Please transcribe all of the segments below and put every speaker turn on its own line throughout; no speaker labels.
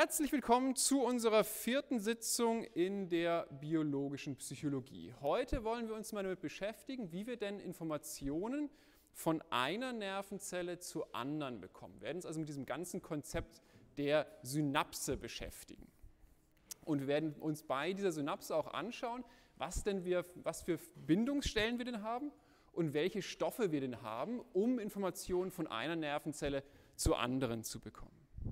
Herzlich willkommen zu unserer 4. Sitzung in der biologischen Psychologie. Heute wollen wir uns mal damit beschäftigen, wie wir denn Informationen von einer Nervenzelle zur anderen bekommen. Wir werden uns also mit diesem ganzen Konzept der Synapse beschäftigen. Und wir werden uns bei dieser Synapse auch anschauen, was für Bindungsstellen wir denn haben und welche Stoffe wir denn haben, um Informationen von einer Nervenzelle zur anderen zu bekommen.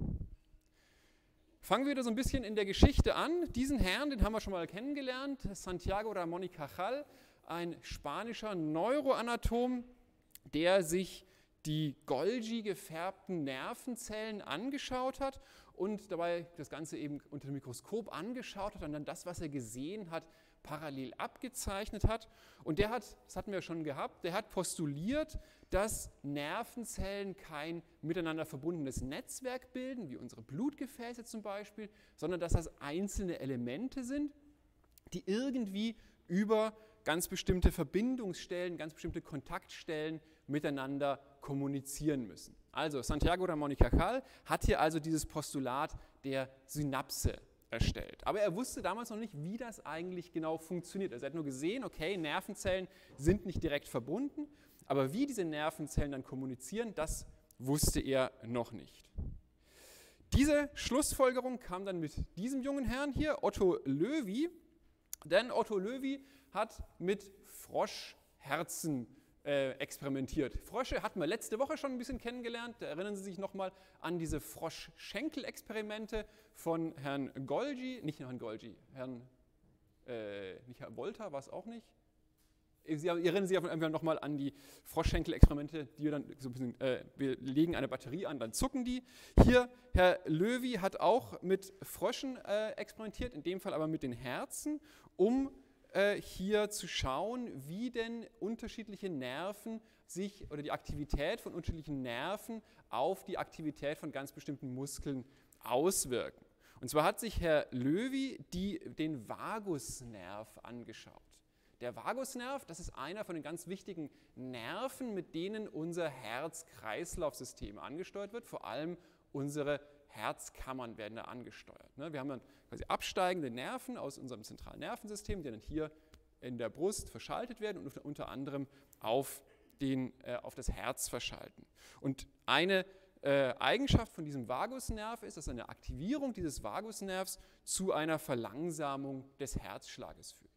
Fangen wir wieder so ein bisschen in der Geschichte an. Diesen Herrn, den haben wir schon mal kennengelernt, Santiago Ramón y Cajal, ein spanischer Neuroanatom, der sich die Golgi gefärbten Nervenzellen angeschaut hat und dabei das Ganze eben unter dem Mikroskop angeschaut hat und dann das, was er gesehen hat, parallel abgezeichnet hat. Und der hat, das hatten wir schon gehabt, der hat postuliert, dass Nervenzellen kein miteinander verbundenes Netzwerk bilden, wie unsere Blutgefäße zum Beispiel, sondern dass das einzelne Elemente sind, die irgendwie über ganz bestimmte Verbindungsstellen, ganz bestimmte Kontaktstellen miteinander kommunizieren müssen. Also Santiago Ramón y Cajal hat hier also dieses Postulat der Synapse erstellt. Aber er wusste damals noch nicht, wie das eigentlich genau funktioniert. Also er hat nur gesehen, okay, Nervenzellen sind nicht direkt verbunden, aber wie diese Nervenzellen dann kommunizieren, das wusste er noch nicht. Diese Schlussfolgerung kam dann mit diesem jungen Herrn hier, Otto Loewi, denn Otto Loewi hat mit Froschherzen experimentiert. Frösche hatten wir letzte Woche schon ein bisschen kennengelernt. Da erinnern Sie sich nochmal an diese Froschschenkel-Experimente von Herrn Golgi, nicht Herrn Golgi, nicht Herr Volta war es auch nicht. Sie erinnern sich einfach nochmal an die Froschschenkel-Experimente, die wir dann so ein bisschen, wir legen eine Batterie an, dann zucken die. Hier, Herr Loewi hat auch mit Fröschen experimentiert, in dem Fall aber mit den Herzen, um hier zu schauen, wie denn unterschiedliche Nerven sich oder die Aktivität von unterschiedlichen Nerven auf die Aktivität von ganz bestimmten Muskeln auswirken. Und zwar hat sich Herr Loewi den Vagusnerv angeschaut. Der Vagusnerv, das ist einer von den ganz wichtigen Nerven, mit denen unser Herz-Kreislauf-System angesteuert wird, vor allem unsere Herzkammern werden da angesteuert. Wir haben dann quasi absteigende Nerven aus unserem zentralen Nervensystem, die dann hier in der Brust verschaltet werden und unter anderem auf das Herz verschalten. Und eine Eigenschaft von diesem Vagusnerv ist, dass eine Aktivierung dieses Vagusnervs zu einer Verlangsamung des Herzschlages führt.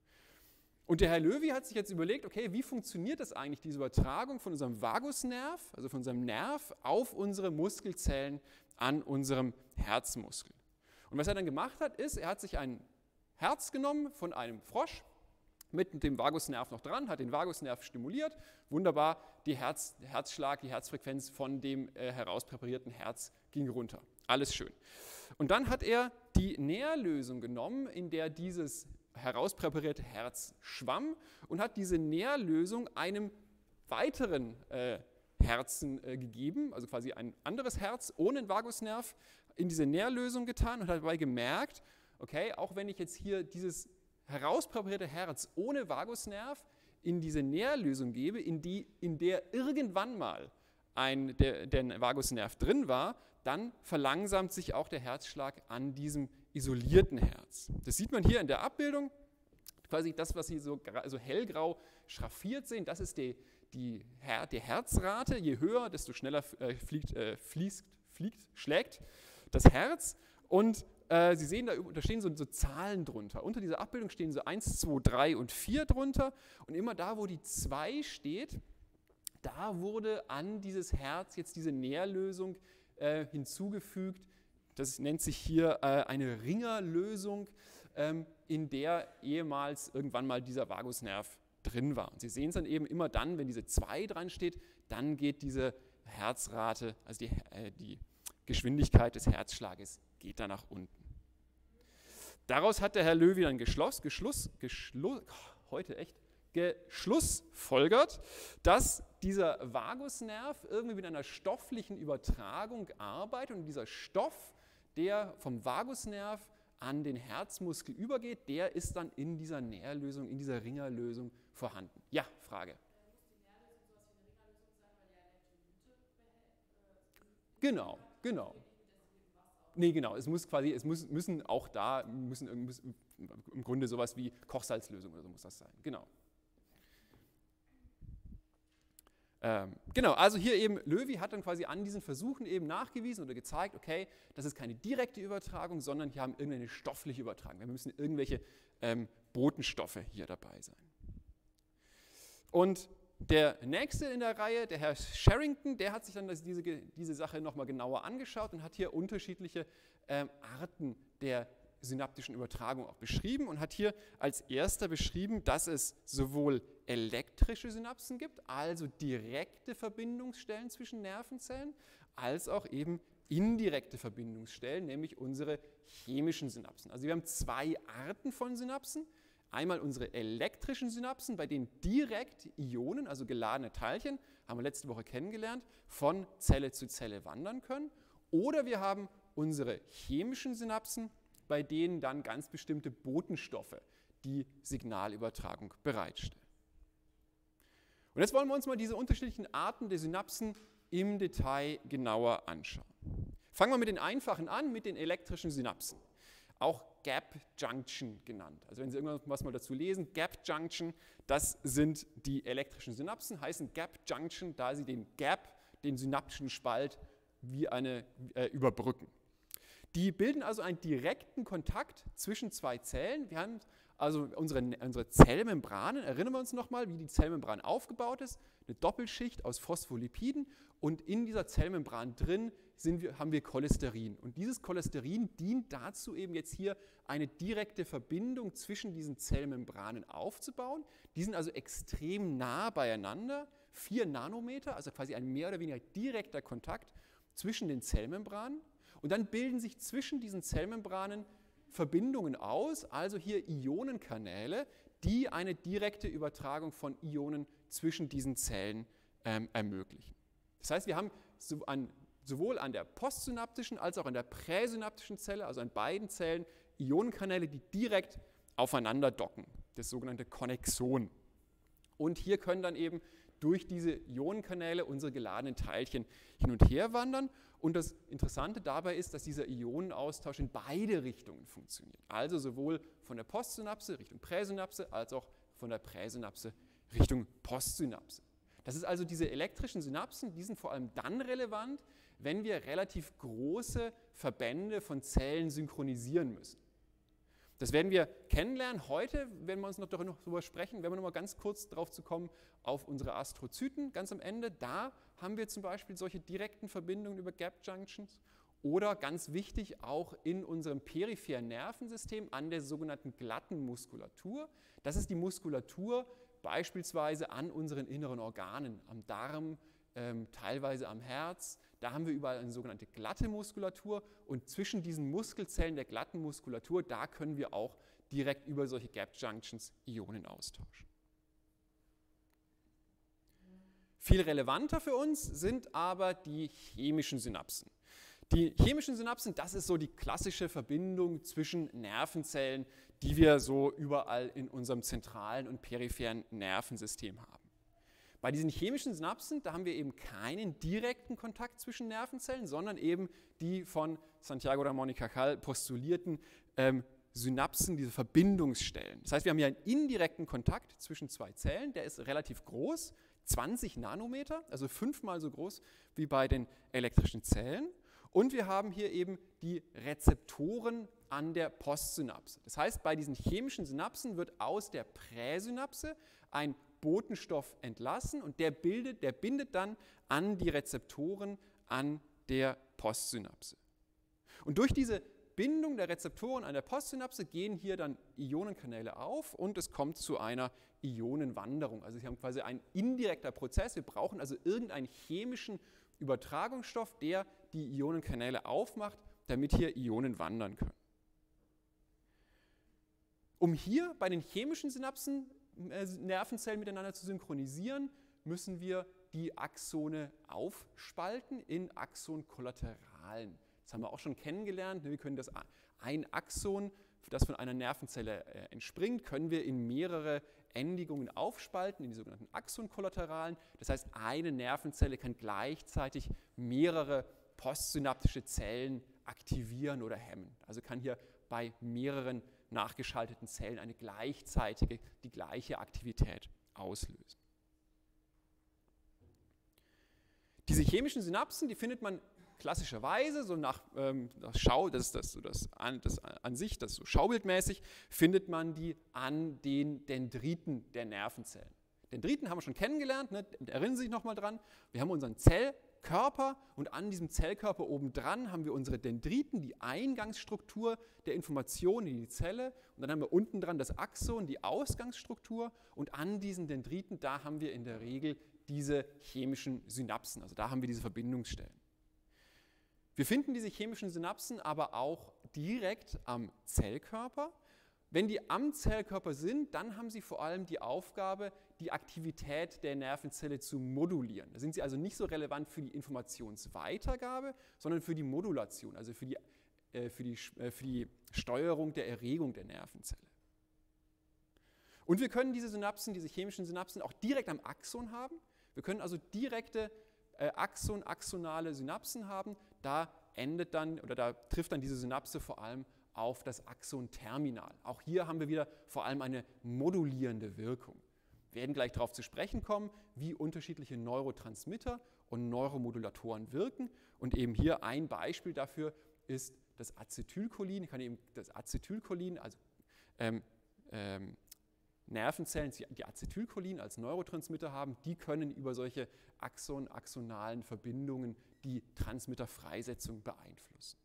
Und der Herr Loewi hat sich jetzt überlegt, okay, wie funktioniert das eigentlich, diese Übertragung von unserem Vagusnerv, also von unserem Nerv, auf unsere Muskelzellen an unserem Herzmuskel. Und was er dann gemacht hat, ist, er hat sich ein Herz genommen von einem Frosch, mit dem Vagusnerv noch dran, hat den Vagusnerv stimuliert, wunderbar, der Herzschlag, die Herzfrequenz von dem herauspräparierten Herz ging runter. Alles schön. Und dann hat er die Nährlösung genommen, in der dieses herauspräparierte Herz schwamm und hat diese Nährlösung einem weiteren Herzen gegeben, also quasi ein anderes Herz ohne den Vagusnerv in diese Nährlösung getan und hat dabei gemerkt, okay, auch wenn ich jetzt hier dieses herauspräparierte Herz ohne Vagusnerv in diese Nährlösung gebe, in der irgendwann mal der Vagusnerv drin war, dann verlangsamt sich auch der Herzschlag an diesem isolierten Herz. Das sieht man hier in der Abbildung, quasi das, was Sie so hellgrau schraffiert sehen, das ist die Herzrate. Je höher, desto schneller schlägt das Herz. Und Sie sehen, da stehen so Zahlen drunter. Unter dieser Abbildung stehen so 1, 2, 3 und 4 drunter. Und immer da, wo die 2 steht, da wurde an dieses Herz jetzt diese Nährlösung hinzugefügt. Das nennt sich hier eine Ringerlösung, in der ehemals irgendwann mal dieser Vagusnerv drin war. Und Sie sehen es dann eben immer dann, wenn diese 2 dran steht, dann geht diese Herzrate, also die Geschwindigkeit des Herzschlages, geht da nach unten. Daraus hat der Herr Loewi dann geschlussfolgert, dass dieser Vagusnerv irgendwie mit einer stofflichen Übertragung arbeitet und dieser Stoff, der vom Vagusnerv an den Herzmuskel übergeht, der ist dann in dieser Nährlösung, in dieser Ringerlösung vorhanden. Ja, Frage. Genau. Nee, genau, müssen auch da, im Grunde sowas wie Kochsalzlösung oder so muss das sein, genau. Genau, also hier eben, Loewi hat dann quasi an diesen Versuchen eben nachgewiesen oder gezeigt, okay, das ist keine direkte Übertragung, sondern hier haben irgendeine stoffliche Übertragung. Wir müssen irgendwelche Botenstoffe hier dabei sein. Und der nächste in der Reihe, der Herr Sherrington, der hat sich dann diese Sache nochmal genauer angeschaut und hat hier unterschiedliche Arten der synaptischen Übertragung auch beschrieben und hat hier als erster beschrieben, dass es sowohl elektrische Synapsen gibt, also direkte Verbindungsstellen zwischen Nervenzellen, als auch eben indirekte Verbindungsstellen, nämlich unsere chemischen Synapsen. Also wir haben zwei Arten von Synapsen. Einmal unsere elektrischen Synapsen, bei denen direkt Ionen, also geladene Teilchen, haben wir letzte Woche kennengelernt, von Zelle zu Zelle wandern können. Oder wir haben unsere chemischen Synapsen, bei denen dann ganz bestimmte Botenstoffe die Signalübertragung bereitstellen. Und jetzt wollen wir uns mal diese unterschiedlichen Arten der Synapsen im Detail genauer anschauen. Fangen wir mit den einfachen an, mit den elektrischen Synapsen. Auch Gap Junction genannt. Also wenn Sie irgendwas mal dazu lesen, Gap Junction, das sind die elektrischen Synapsen, heißen Gap Junction, da sie den Gap, den synaptischen Spalt, überbrücken. Die bilden also einen direkten Kontakt zwischen zwei Zellen. Wir haben also unsere Zellmembranen, erinnern wir uns nochmal, wie die Zellmembran aufgebaut ist, eine Doppelschicht aus Phospholipiden und in dieser Zellmembran drin haben wir Cholesterin. Und dieses Cholesterin dient dazu, eben jetzt hier eine direkte Verbindung zwischen diesen Zellmembranen aufzubauen. Die sind also extrem nah beieinander, 4 Nanometer, also quasi ein mehr oder weniger direkter Kontakt zwischen den Zellmembranen. Und dann bilden sich zwischen diesen Zellmembranen Verbindungen aus, also hier Ionenkanäle, die eine direkte Übertragung von Ionen zwischen diesen Zellen ermöglichen. Das heißt, wir haben sowohl an der postsynaptischen als auch an der präsynaptischen Zelle, also an beiden Zellen, Ionenkanäle, die direkt aufeinander docken, das sogenannte Konnexon. Und hier können dann eben durch diese Ionenkanäle unsere geladenen Teilchen hin und her wandern. Und das Interessante dabei ist, dass dieser Ionenaustausch in beide Richtungen funktioniert. Also sowohl von der Postsynapse Richtung Präsynapse, als auch von der Präsynapse Richtung Postsynapse. Das ist also diese elektrischen Synapsen, die sind vor allem dann relevant, wenn wir relativ große Verbände von Zellen synchronisieren müssen. Das werden wir kennenlernen. Heute werden wir uns noch darüber sprechen, werden wir noch mal ganz kurz darauf zu kommen, auf unsere Astrozyten ganz am Ende. Da haben wir zum Beispiel solche direkten Verbindungen über Gap Junctions oder ganz wichtig auch in unserem peripheren Nervensystem an der sogenannten glatten Muskulatur. Das ist die Muskulatur beispielsweise an unseren inneren Organen, am Darm, teilweise am Herz. Da haben wir überall eine sogenannte glatte Muskulatur und zwischen diesen Muskelzellen der glatten Muskulatur, da können wir auch direkt über solche Gap Junctions Ionen austauschen. Viel relevanter für uns sind aber die chemischen Synapsen. Die chemischen Synapsen, das ist so die klassische Verbindung zwischen Nervenzellen, die wir so überall in unserem zentralen und peripheren Nervensystem haben. Bei diesen chemischen Synapsen, da haben wir eben keinen direkten Kontakt zwischen Nervenzellen, sondern eben die von Santiago Ramón y Cajal postulierten Synapsen, diese Verbindungsstellen. Das heißt, wir haben hier einen indirekten Kontakt zwischen zwei Zellen, der ist relativ groß, 20 Nanometer, also 5-mal so groß wie bei den elektrischen Zellen. Und wir haben hier eben die Rezeptoren an der Postsynapse. Das heißt, bei diesen chemischen Synapsen wird aus der Präsynapse ein Botenstoff entlassen und der bindet dann an die Rezeptoren an der Postsynapse. Und durch diese Bindung der Rezeptoren an der Postsynapse gehen hier dann Ionenkanäle auf und es kommt zu einer Ionenwanderung. Also wir haben quasi ein indirekter Prozess. Wir brauchen also irgendeinen chemischen Übertragungsstoff, der die Ionenkanäle aufmacht, damit hier Ionen wandern können. Um hier bei den chemischen Synapsen Nervenzellen miteinander zu synchronisieren, müssen wir die Axone aufspalten in Axonkollateralen. Das haben wir auch schon kennengelernt. Wir können ein Axon, das von einer Nervenzelle entspringt, können wir in mehrere Endigungen aufspalten, in die sogenannten Axonkollateralen. Das heißt, eine Nervenzelle kann gleichzeitig mehrere postsynaptische Zellen aktivieren oder hemmen. Also kann hier bei mehreren nachgeschalteten Zellen eine gleichzeitige, die gleiche Aktivität auslösen. Diese chemischen Synapsen, die findet man klassischerweise, so nach das so schaubildmäßig, findet man die an den Dendriten der Nervenzellen. Dendriten haben wir schon kennengelernt, ne? Erinnern Sie sich nochmal dran. Wir haben unseren Zellkörper und an diesem Zellkörper obendran haben wir unsere Dendriten, die Eingangsstruktur der Information in die Zelle. Und dann haben wir unten dran das Axon, die Ausgangsstruktur. Und an diesen Dendriten, da haben wir in der Regel diese chemischen Synapsen. Also da haben wir diese Verbindungsstellen. Wir finden diese chemischen Synapsen aber auch direkt am Zellkörper. Wenn die am Zellkörper sind, dann haben sie vor allem die Aufgabe, die Aktivität der Nervenzelle zu modulieren. Da sind sie also nicht so relevant für die Informationsweitergabe, sondern für die Modulation, also für die Steuerung der Erregung der Nervenzelle. Und wir können diese Synapsen, diese chemischen Synapsen auch direkt am Axon haben. Wir können also direkte axonale Synapsen haben. Da trifft dann diese Synapse vor allem auf das Axonterminal. Auch hier haben wir wieder vor allem eine modulierende Wirkung. Wir werden gleich darauf zu sprechen kommen, wie unterschiedliche Neurotransmitter und Neuromodulatoren wirken. Und eben hier ein Beispiel dafür ist das Acetylcholin. Ich kann eben das Acetylcholin, also Nervenzellen, die Acetylcholin als Neurotransmitter haben, die können über solche axonalen Verbindungen die Transmitterfreisetzung beeinflussen.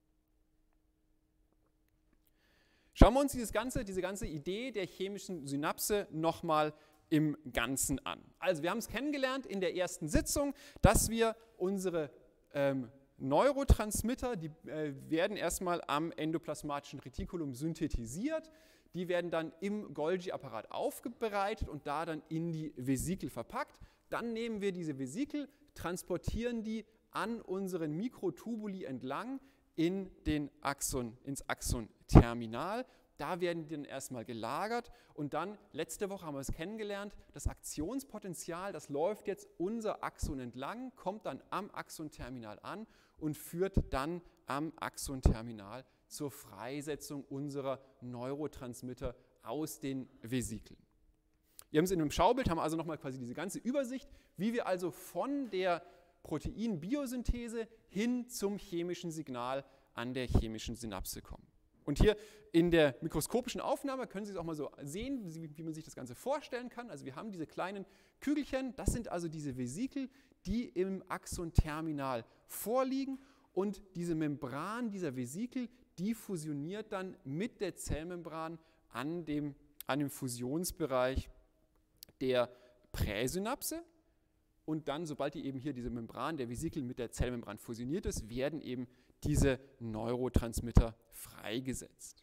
Schauen wir uns diese ganze Idee der chemischen Synapse nochmal im Ganzen an. Also wir haben es kennengelernt in der ersten Sitzung, dass wir unsere Neurotransmitter, die werden erstmal am endoplasmatischen Retikulum synthetisiert, die werden dann im Golgi-Apparat aufbereitet und da dann in die Vesikel verpackt. Dann nehmen wir diese Vesikel, transportieren die an unseren Mikrotubuli entlang ins Axonterminal. Da werden die dann erstmal gelagert und dann, letzte Woche haben wir es kennengelernt, das Aktionspotenzial, das läuft jetzt unser Axon entlang, kommt dann am Axonterminal an und führt dann am Axonterminal zur Freisetzung unserer Neurotransmitter aus den Vesikeln. Wir haben es in einem Schaubild, haben also nochmal quasi diese ganze Übersicht, wie wir also von der Proteinbiosynthese hin zum chemischen Signal an der chemischen Synapse kommen. Und hier in der mikroskopischen Aufnahme können Sie es auch mal so sehen, wie man sich das Ganze vorstellen kann. Also wir haben diese kleinen Kügelchen, das sind also diese Vesikel, die im Axonterminal vorliegen und diese Membran dieser Vesikel, die fusioniert dann mit der Zellmembran an dem Fusionsbereich der Präsynapse. Und dann, sobald die eben hier diese Membran der Vesikel mit der Zellmembran fusioniert ist, werden eben diese Neurotransmitter freigesetzt.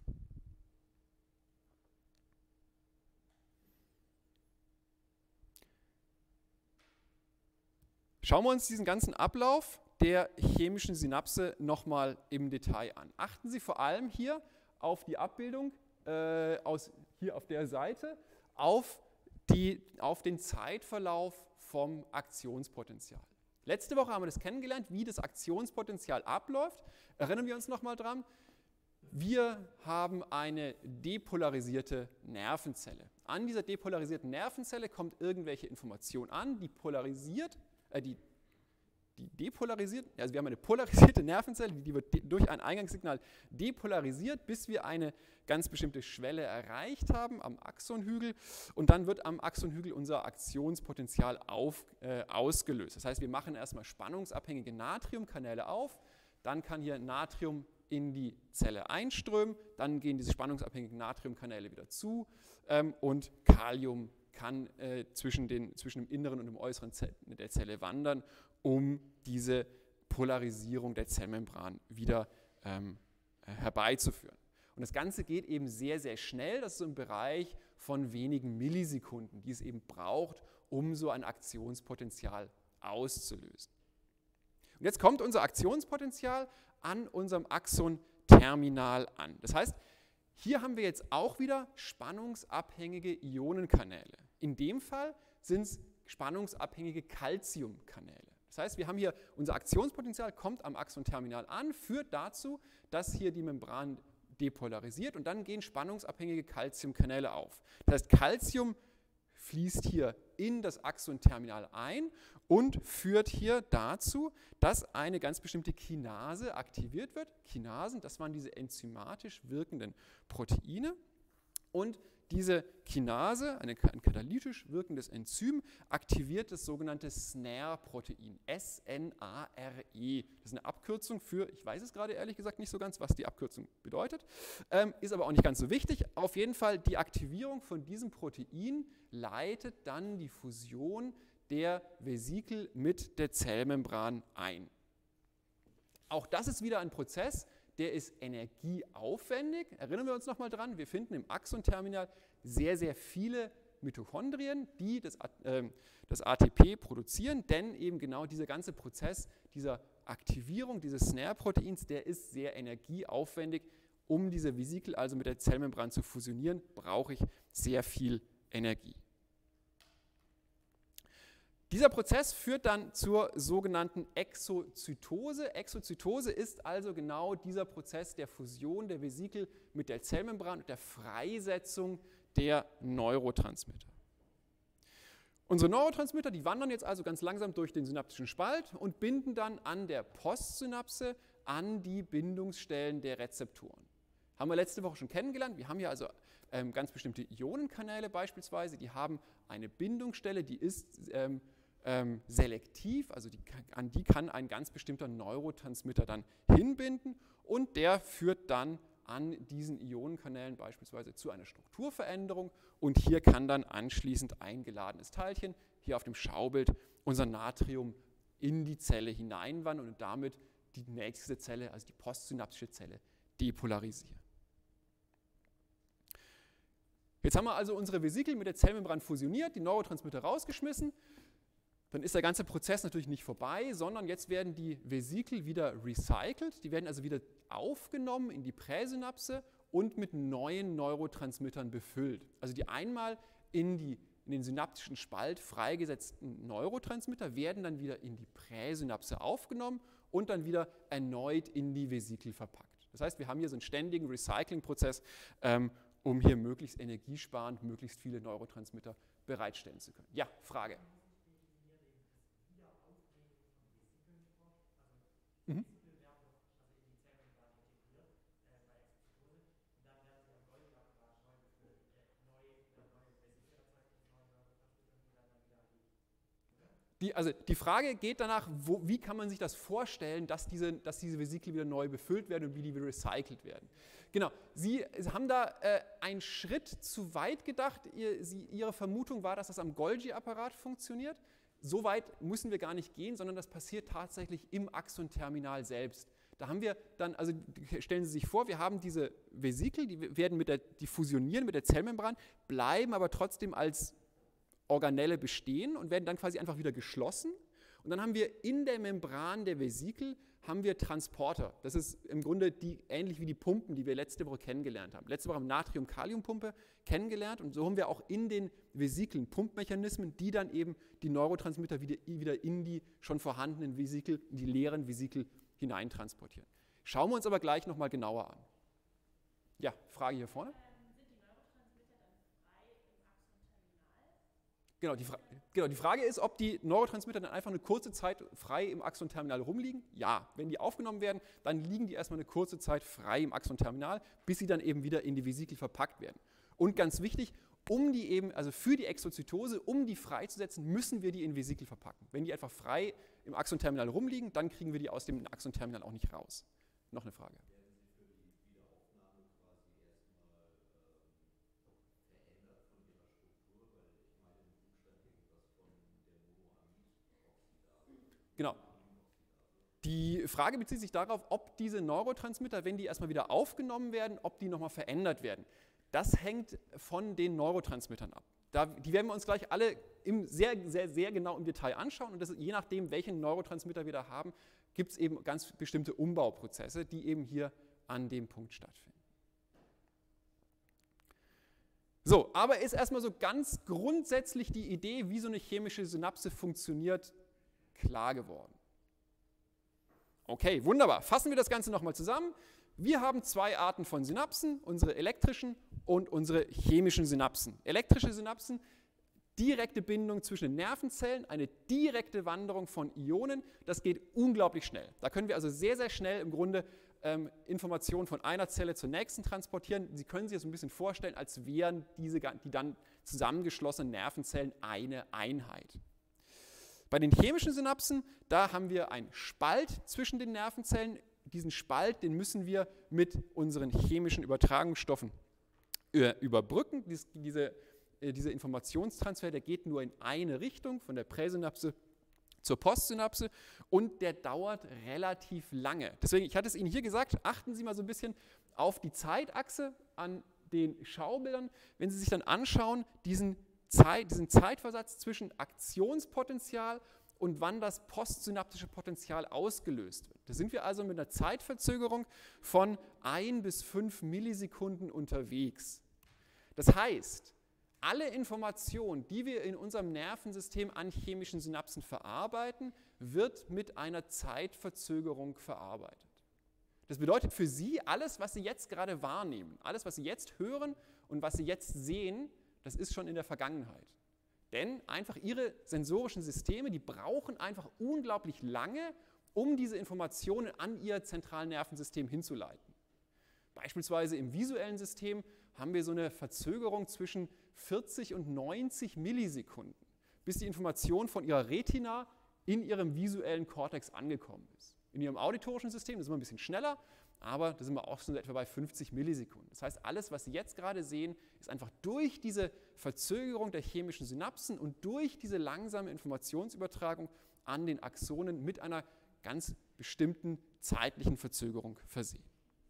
Schauen wir uns diesen ganzen Ablauf der chemischen Synapse nochmal im Detail an. Achten Sie vor allem hier auf die Abbildung hier auf der Seite, auf den Zeitverlauf vom Aktionspotenzial. Letzte Woche haben wir das kennengelernt, wie das Aktionspotenzial abläuft. Erinnern wir uns nochmal dran. Wir haben eine depolarisierte Nervenzelle. An dieser depolarisierten Nervenzelle kommt irgendwelche Information an, die depolarisiert, also wir haben eine polarisierte Nervenzelle, die wird durch ein Eingangssignal depolarisiert, bis wir eine ganz bestimmte Schwelle erreicht haben am Axonhügel und dann wird am Axonhügel unser Aktionspotenzial ausgelöst. Das heißt, wir machen erstmal spannungsabhängige Natriumkanäle auf, dann kann hier Natrium in die Zelle einströmen, dann gehen diese spannungsabhängigen Natriumkanäle wieder zu und Kalium kann zwischen dem inneren und dem äußeren der Zelle wandern, um diese Polarisierung der Zellmembran wieder herbeizuführen. Und das Ganze geht eben sehr, sehr schnell. Das ist so im Bereich von wenigen Millisekunden, die es eben braucht, um so ein Aktionspotenzial auszulösen. Und jetzt kommt unser Aktionspotenzial an unserem Axonterminal an. Das heißt, hier haben wir jetzt auch wieder spannungsabhängige Ionenkanäle. In dem Fall sind es spannungsabhängige Calciumkanäle. Das heißt, wir haben hier unser Aktionspotenzial, kommt am Axonterminal an, führt dazu, dass hier die Membran depolarisiert und dann gehen spannungsabhängige Calciumkanäle auf. Das heißt, Calcium fließt hier in das Axonterminal ein und führt hier dazu, dass eine ganz bestimmte Kinase aktiviert wird. Kinasen, das waren diese enzymatisch wirkenden Proteine. Und diese Kinase, ein katalytisch wirkendes Enzym, aktiviert das sogenannte SNARE-Protein, S-N-A-R-E. Das ist eine Abkürzung für, ich weiß es gerade ehrlich gesagt nicht so ganz, was die Abkürzung bedeutet, ist aber auch nicht ganz so wichtig. Auf jeden Fall, die Aktivierung von diesem Protein leitet dann die Fusion der Vesikel mit der Zellmembran ein. Auch das ist wieder ein Prozess, der ist energieaufwendig. Erinnern wir uns nochmal dran, wir finden im Axonterminal sehr, sehr viele Mitochondrien, die das ATP produzieren, denn eben genau dieser ganze Prozess dieser Aktivierung dieses SNARE-Proteins, der ist sehr energieaufwendig. Um diese Vesikel also mit der Zellmembran zu fusionieren, brauche ich sehr viel Energie. Dieser Prozess führt dann zur sogenannten Exozytose. Exozytose ist also genau dieser Prozess der Fusion der Vesikel mit der Zellmembran und der Freisetzung der Neurotransmitter. Unsere Neurotransmitter, die wandern jetzt also ganz langsam durch den synaptischen Spalt und binden dann an der Postsynapse an die Bindungsstellen der Rezeptoren. Haben wir letzte Woche schon kennengelernt. Wir haben hier also ganz bestimmte Ionenkanäle beispielsweise, die haben eine Bindungsstelle, die ist selektiv, also an die kann ein ganz bestimmter Neurotransmitter dann hinbinden und der führt dann an diesen Ionenkanälen beispielsweise zu einer Strukturveränderung und hier kann dann anschließend ein geladenes Teilchen, hier auf dem Schaubild, unser Natrium in die Zelle hineinwandern und damit die nächste Zelle, also die postsynaptische Zelle, depolarisieren. Jetzt haben wir also unsere Vesikel mit der Zellmembran fusioniert, die Neurotransmitter rausgeschmissen. Dann ist der ganze Prozess natürlich nicht vorbei, sondern jetzt werden die Vesikel wieder recycelt. Die werden also wieder aufgenommen in die Präsynapse und mit neuen Neurotransmittern befüllt. Also die einmal in den synaptischen Spalt freigesetzten Neurotransmitter werden dann wieder in die Präsynapse aufgenommen und dann wieder erneut in die Vesikel verpackt. Das heißt, wir haben hier so einen ständigen Recycling-Prozess, um hier möglichst energiesparend möglichst viele Neurotransmitter bereitstellen zu können. Ja, Frage. Mhm. Die Frage geht danach, wie kann man sich das vorstellen, dass diese Vesikel wieder neu befüllt werden und wie die wieder recycelt werden. Genau, Sie haben da einen Schritt zu weit gedacht. Ihre Vermutung war, dass das am Golgi-Apparat funktioniert. So weit müssen wir gar nicht gehen, sondern das passiert tatsächlich im Axonterminal selbst. Da haben wir dann, also stellen Sie sich vor, wir haben diese Vesikel, die fusionieren mit der Zellmembran, bleiben aber trotzdem als Organelle bestehen und werden dann quasi einfach wieder geschlossen. Und dann haben wir in der Membran der Vesikel haben wir Transporter. Das ist im Grunde ähnlich wie die Pumpen, die wir letzte Woche kennengelernt haben. Letzte Woche haben wir Natrium-Kalium-Pumpe kennengelernt und so haben wir auch in den Vesikeln Pumpmechanismen, die dann eben die Neurotransmitter wieder in die schon vorhandenen Vesikel, in die leeren Vesikel hineintransportieren. Schauen wir uns aber gleich nochmal genauer an. Ja, Frage hier vorne. Genau, die Frage ist, ob die Neurotransmitter dann einfach eine kurze Zeit frei im Axonterminal rumliegen. Ja, wenn die aufgenommen werden, dann liegen die erstmal eine kurze Zeit frei im Axonterminal, bis sie dann eben wieder in die Vesikel verpackt werden. Und ganz wichtig, also für die Exozytose, um die freizusetzen, müssen wir die in Vesikel verpacken. Wenn die einfach frei im Axonterminal rumliegen, dann kriegen wir die aus dem Axonterminal auch nicht raus. Noch eine Frage. Genau. Die Frage bezieht sich darauf, ob diese Neurotransmitter, wenn die erstmal wieder aufgenommen werden, ob die nochmal verändert werden. Das hängt von den Neurotransmittern ab. Die werden wir uns gleich alle sehr, sehr, sehr genau im Detail anschauen. Und je nachdem, welchen Neurotransmitter wir da haben, gibt es eben ganz bestimmte Umbauprozesse, die eben hier an dem Punkt stattfinden. So, aber ist erstmal so ganz grundsätzlich die Idee, wie so eine chemische Synapse funktioniert, klar geworden. Okay, wunderbar. Fassen wir das Ganze nochmal zusammen. Wir haben zwei Arten von Synapsen, unsere elektrischen und unsere chemischen Synapsen. Elektrische Synapsen, direkte Bindung zwischen den Nervenzellen, eine direkte Wanderung von Ionen, das geht unglaublich schnell. Da können wir also sehr, sehr schnell im Grunde Informationen von einer Zelle zur nächsten transportieren. Sie können sich das ein bisschen vorstellen, als wären die dann zusammengeschlossenen Nervenzellen eine Einheit. Bei den chemischen Synapsen, da haben wir einen Spalt zwischen den Nervenzellen. Diesen Spalt, den müssen wir mit unseren chemischen Übertragungsstoffen überbrücken. Dieser Informationstransfer, der geht nur in eine Richtung, von der Präsynapse zur Postsynapse, und der dauert relativ lange. Deswegen, ich hatte es Ihnen hier gesagt, achten Sie mal so ein bisschen auf die Zeitachse an den Schaubildern. Wenn Sie sich dann anschauen, diesen Zeitversatz zwischen Aktionspotenzial und wann das postsynaptische Potenzial ausgelöst wird. Da sind wir also mit einer Zeitverzögerung von 1 bis 5 Millisekunden unterwegs. Das heißt, alle Informationen, die wir in unserem Nervensystem an chemischen Synapsen verarbeiten, wird mit einer Zeitverzögerung verarbeitet. Das bedeutet für Sie, alles, was Sie jetzt gerade wahrnehmen, alles, was Sie jetzt hören und was Sie jetzt sehen, das ist schon in der Vergangenheit. Denn einfach Ihre sensorischen Systeme, die brauchen einfach unglaublich lange, um diese Informationen an Ihr zentrales Nervensystem hinzuleiten. Beispielsweise im visuellen System haben wir so eine Verzögerung zwischen 40 und 90 Millisekunden, bis die Information von Ihrer Retina in Ihrem visuellen Kortex angekommen ist. In Ihrem auditorischen System, das ist immer ein bisschen schneller, aber da sind wir auch so etwa bei 50 Millisekunden. Das heißt, alles, was Sie jetzt gerade sehen, ist einfach durch diese Verzögerung der chemischen Synapsen und durch diese langsame Informationsübertragung an den Axonen mit einer ganz bestimmten zeitlichen Verzögerung versehen.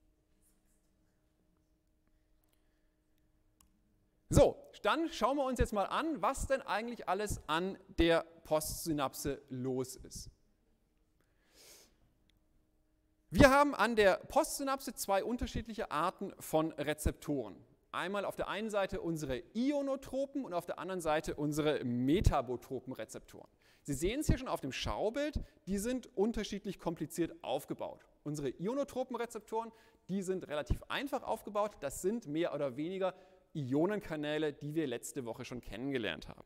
So, dann schauen wir uns jetzt mal an, was denn eigentlich alles an der Postsynapse los ist. Wir haben an der Postsynapse zwei unterschiedliche Arten von Rezeptoren. Einmal auf der einen Seite unsere ionotropen und auf der anderen Seite unsere metabotropen Rezeptoren. Sie sehen es hier schon auf dem Schaubild, die sind unterschiedlich kompliziert aufgebaut. Unsere ionotropen Rezeptoren, die sind relativ einfach aufgebaut, das sind mehr oder weniger Ionenkanäle, die wir letzte Woche schon kennengelernt haben.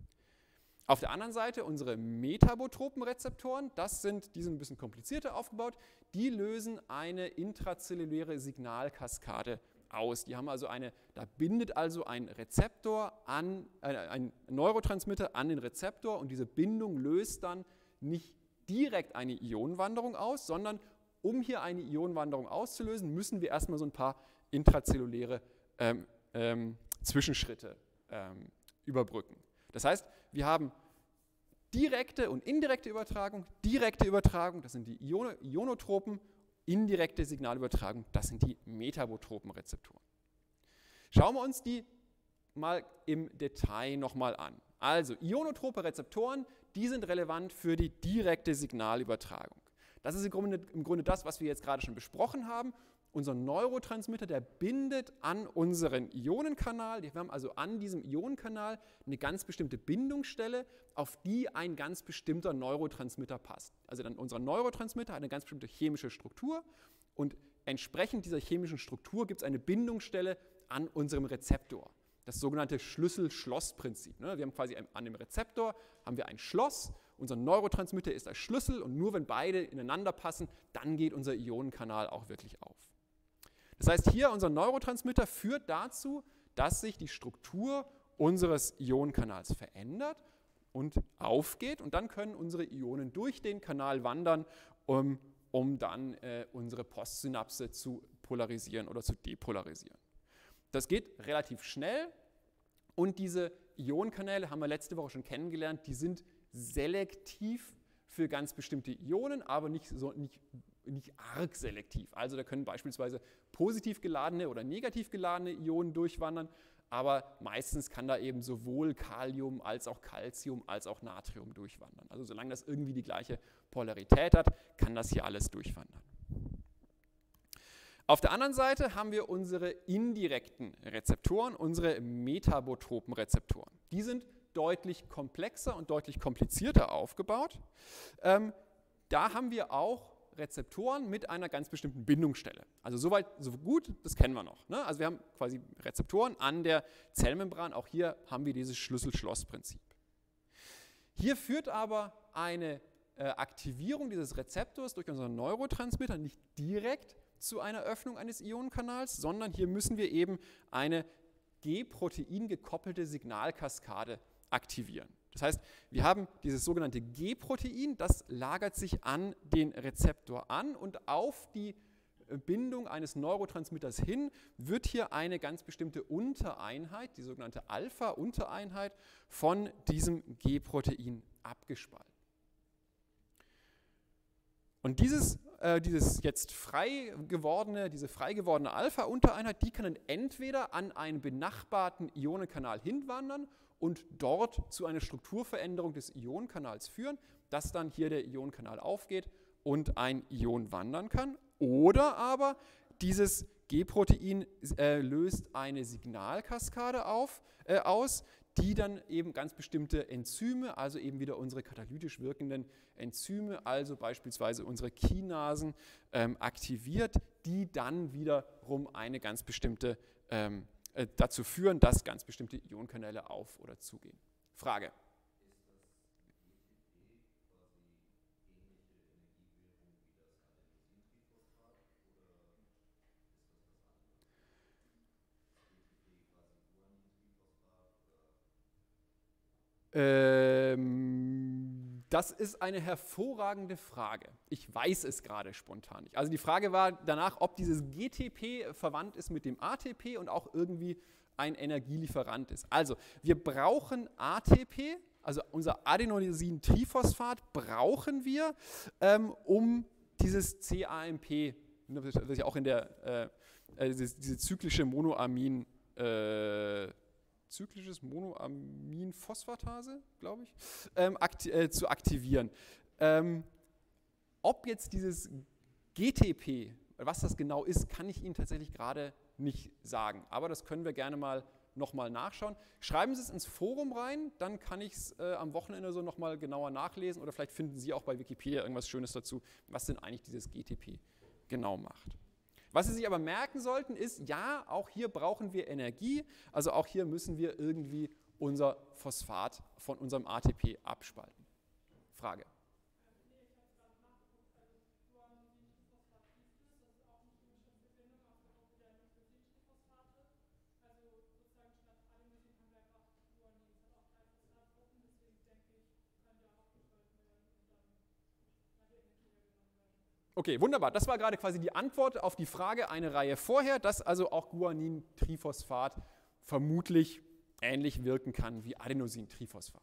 Auf der anderen Seite unsere metabotropen Rezeptoren, die sind ein bisschen komplizierter aufgebaut, die lösen eine intrazelluläre Signalkaskade aus. Die haben also da bindet also ein Rezeptor an, ein Neurotransmitter an den Rezeptor, und diese Bindung löst dann nicht direkt eine Ionenwanderung aus, sondern um hier eine Ionenwanderung auszulösen, müssen wir erstmal so ein paar intrazelluläre Zwischenschritte überbrücken. Das heißt, wir haben direkte und indirekte Übertragung. Direkte Übertragung, das sind die Ionotropen. Indirekte Signalübertragung, das sind die metabotropen Rezeptoren. Schauen wir uns die mal im Detail nochmal an. Also ionotrope Rezeptoren, die sind relevant für die direkte Signalübertragung. Das ist im Grunde das, was wir jetzt gerade schon besprochen haben. Unser Neurotransmitter, der bindet an unseren Ionenkanal. Wir haben also an diesem Ionenkanal eine ganz bestimmte Bindungsstelle, auf die ein ganz bestimmter Neurotransmitter passt. Also dann unser Neurotransmitter hat eine ganz bestimmte chemische Struktur, und entsprechend dieser chemischen Struktur gibt es eine Bindungsstelle an unserem Rezeptor. Das sogenannte Schlüssel-Schloss-Prinzip. Wir haben quasi an dem Rezeptor haben wir ein Schloss, unser Neurotransmitter ist der Schlüssel, und nur wenn beide ineinander passen, dann geht unser Ionenkanal auch wirklich auf. Das heißt, hier unser Neurotransmitter führt dazu, dass sich die Struktur unseres Ionenkanals verändert und aufgeht, und dann können unsere Ionen durch den Kanal wandern, um dann unsere Postsynapse zu polarisieren oder zu depolarisieren. Das geht relativ schnell, und diese Ionenkanäle haben wir letzte Woche schon kennengelernt, die sind selektiv für ganz bestimmte Ionen, aber nicht arg selektiv. Also da können beispielsweise positiv geladene oder negativ geladene Ionen durchwandern, aber meistens kann da eben sowohl Kalium als auch Calcium als auch Natrium durchwandern. Also solange das irgendwie die gleiche Polarität hat, kann das hier alles durchwandern. Auf der anderen Seite haben wir unsere indirekten Rezeptoren, unsere metabotropen Rezeptoren. Die sind deutlich komplexer und deutlich komplizierter aufgebaut. Da haben wir auch Rezeptoren mit einer ganz bestimmten Bindungsstelle. Also soweit, so gut, das kennen wir noch. Ne? Also wir haben quasi Rezeptoren an der Zellmembran. Auch hier haben wir dieses Schlüssel-Schloss-Prinzip. Hier führt aber eine Aktivierung dieses Rezeptors durch unseren Neurotransmitter nicht direkt zu einer Öffnung eines Ionenkanals, sondern hier müssen wir eben eine G-Protein gekoppelte Signalkaskade aktivieren. Das heißt, wir haben dieses sogenannte G-Protein, das lagert sich an den Rezeptor an und auf die Bindung eines Neurotransmitters hin wird hier eine ganz bestimmte Untereinheit, die sogenannte Alpha-Untereinheit, von diesem G-Protein abgespalten. Und diese frei gewordene Alpha-Untereinheit, die kann dann entweder an einen benachbarten Ionenkanal hinwandern und dort zu einer Strukturveränderung des Ionenkanals führen, dass dann hier der Ionenkanal aufgeht und ein Ion wandern kann. Oder aber dieses G-Protein löst eine Signalkaskade aus, die dann eben ganz bestimmte Enzyme, also eben wieder unsere katalytisch wirkenden Enzyme, also beispielsweise unsere Kinasen, aktiviert, die dann wiederum eine ganz bestimmte dazu führen, dass ganz bestimmte Ionenkanäle auf- oder zugehen. Frage? Das ist eine hervorragende Frage. Ich weiß es gerade spontan nicht. Also die Frage war danach, ob dieses GTP verwandt ist mit dem ATP und auch irgendwie ein Energielieferant ist. Also wir brauchen ATP, also unser Adenosin-Triphosphat brauchen wir, um dieses CAMP, das ja auch in der diese zyklische Monoamin zyklisches Monoaminphosphatase, glaube ich, zu aktivieren. Ob jetzt dieses GTP, was das genau ist, kann ich Ihnen tatsächlich gerade nicht sagen. Aber das können wir gerne mal nochmal nachschauen. Schreiben Sie es ins Forum rein, dann kann ich es am Wochenende so nochmal genauer nachlesen oder vielleicht finden Sie auch bei Wikipedia irgendwas Schönes dazu, was denn eigentlich dieses GTP genau macht. Was Sie sich aber merken sollten, ist, ja, auch hier brauchen wir Energie, also auch hier müssen wir irgendwie unser Phosphat von unserem ATP abspalten. Frage? Okay, wunderbar. Das war gerade quasi die Antwort auf die Frage eine Reihe vorher, dass also auch Guanin-Triphosphat vermutlich ähnlich wirken kann wie Adenosin-Triphosphat.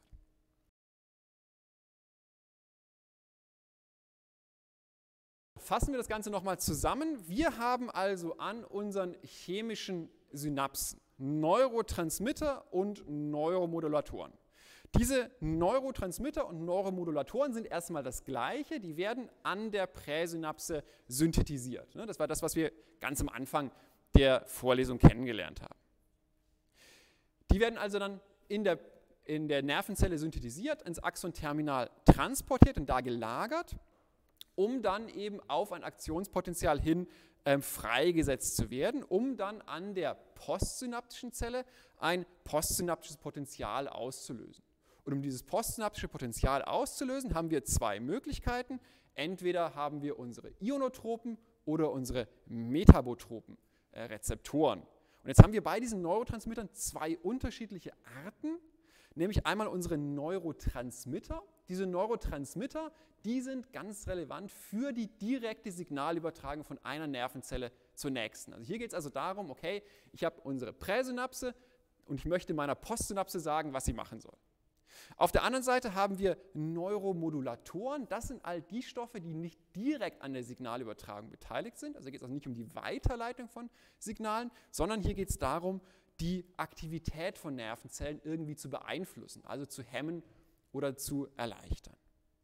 Fassen wir das Ganze nochmal zusammen. Wir haben also an unseren chemischen Synapsen Neurotransmitter und Neuromodulatoren. Diese Neurotransmitter und Neuromodulatoren sind erstmal das Gleiche, die werden an der Präsynapse synthetisiert. Das war das, was wir ganz am Anfang der Vorlesung kennengelernt haben. Die werden also dann in der Nervenzelle synthetisiert, ins Axonterminal transportiert und da gelagert, um dann eben auf ein Aktionspotential hin freigesetzt zu werden, um dann an der postsynaptischen Zelle ein postsynaptisches Potential auszulösen. Und um dieses postsynaptische Potential auszulösen, haben wir zwei Möglichkeiten. Entweder haben wir unsere ionotropen oder unsere metabotropen Rezeptoren. Und jetzt haben wir bei diesen Neurotransmittern zwei unterschiedliche Arten, nämlich einmal unsere Neurotransmitter. Diese Neurotransmitter, die sind ganz relevant für die direkte Signalübertragung von einer Nervenzelle zur nächsten. Also hier geht es also darum, okay, ich habe unsere Präsynapse und ich möchte meiner Postsynapse sagen, was sie machen soll. Auf der anderen Seite haben wir Neuromodulatoren. Das sind all die Stoffe, die nicht direkt an der Signalübertragung beteiligt sind. Also hier geht es also nicht um die Weiterleitung von Signalen, sondern hier geht es darum, die Aktivität von Nervenzellen irgendwie zu beeinflussen, also zu hemmen oder zu erleichtern.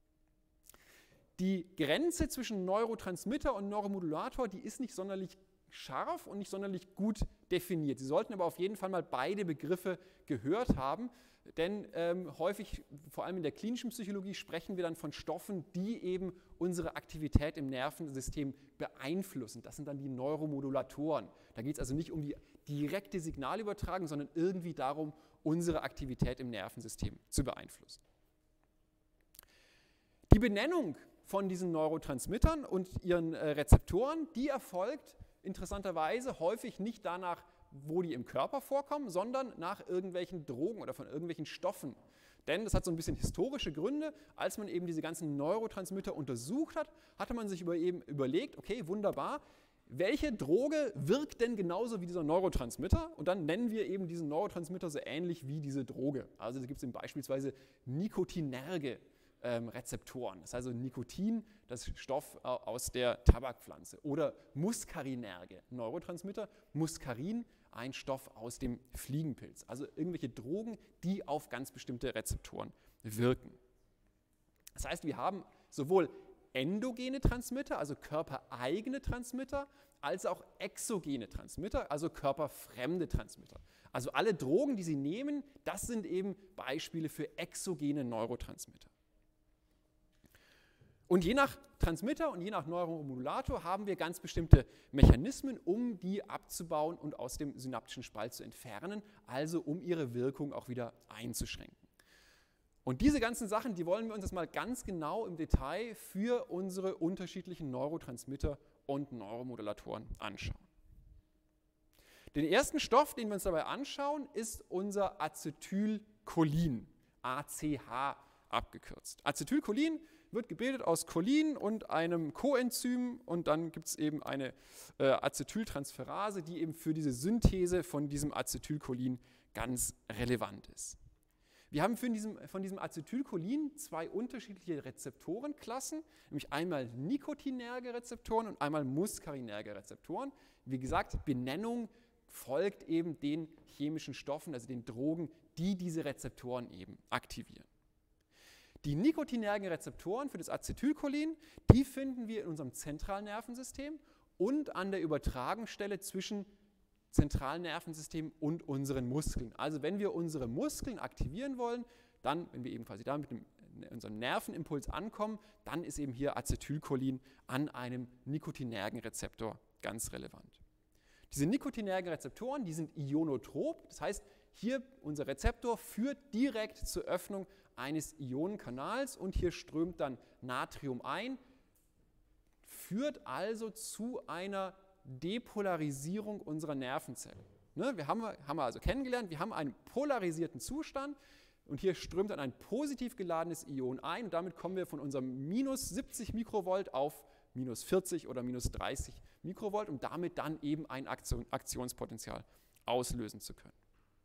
Die Grenze zwischen Neurotransmitter und Neuromodulator, die ist nicht sonderlich scharf und nicht sonderlich gut definiert. Sie sollten aber auf jeden Fall mal beide Begriffe gehört haben, denn häufig, vor allem in der klinischen Psychologie, sprechen wir dann von Stoffen, die eben unsere Aktivität im Nervensystem beeinflussen. Das sind dann die Neuromodulatoren. Da geht es also nicht um die direkte Signalübertragung, sondern irgendwie darum, unsere Aktivität im Nervensystem zu beeinflussen. Die Benennung von diesen Neurotransmittern und ihren Rezeptoren, die erfolgt interessanterweise häufig nicht danach, wo die im Körper vorkommen, sondern nach irgendwelchen Drogen oder von irgendwelchen Stoffen. Denn das hat so ein bisschen historische Gründe. Als man eben diese ganzen Neurotransmitter untersucht hat, hatte man sich eben überlegt, okay, wunderbar, welche Droge wirkt denn genauso wie dieser Neurotransmitter? Und dann nennen wir eben diesen Neurotransmitter so ähnlich wie diese Droge. Also da gibt es eben beispielsweise nikotinerge Rezeptoren. Das heißt also Nikotin, das ist Stoff aus der Tabakpflanze. Oder muskarinerge Neurotransmitter, Muskarin, ein Stoff aus dem Fliegenpilz. Also irgendwelche Drogen, die auf ganz bestimmte Rezeptoren wirken. Das heißt, wir haben sowohl endogene Transmitter, also körpereigene Transmitter, als auch exogene Transmitter, also körperfremde Transmitter. Also alle Drogen, die Sie nehmen, das sind eben Beispiele für exogene Neurotransmitter. Und je nach Transmitter und je nach Neuromodulator haben wir ganz bestimmte Mechanismen, um die abzubauen und aus dem synaptischen Spalt zu entfernen, also um ihre Wirkung auch wieder einzuschränken. Und diese ganzen Sachen, die wollen wir uns jetzt mal ganz genau im Detail für unsere unterschiedlichen Neurotransmitter und Neuromodulatoren anschauen. Den ersten Stoff, den wir uns dabei anschauen, ist unser Acetylcholin, ACH abgekürzt. Acetylcholin wird gebildet aus Cholin und einem Coenzym und dann gibt es eben eine Acetyltransferase, die eben für diese Synthese von diesem Acetylcholin ganz relevant ist. Wir haben von diesem Acetylcholin zwei unterschiedliche Rezeptorenklassen, nämlich einmal nikotinerge Rezeptoren und einmal muskarinerge Rezeptoren. Wie gesagt, Benennung folgt eben den chemischen Stoffen, also den Drogen, die diese Rezeptoren eben aktivieren. Die nikotinergen Rezeptoren für das Acetylcholin, die finden wir in unserem zentralen Nervensystem und an der Übertragungsstelle zwischen zentralen Nervensystem und unseren Muskeln. Also wenn wir unsere Muskeln aktivieren wollen, dann, wenn wir eben quasi da mit unserem Nervenimpuls ankommen, dann ist eben hier Acetylcholin an einem nikotinergen Rezeptor ganz relevant. Diese nikotinergen Rezeptoren, die sind ionotrop, das heißt, hier unser Rezeptor führt direkt zur Öffnung eines Ionenkanals und hier strömt dann Natrium ein, führt also zu einer Depolarisierung unserer Nervenzellen. Wir haben also kennengelernt, wir haben einen polarisierten Zustand und hier strömt dann ein positiv geladenes Ion ein und damit kommen wir von unserem minus 70 Mikrovolt auf minus 40 oder minus 30 Mikrovolt, um damit dann eben ein Aktionspotenzial auslösen zu können.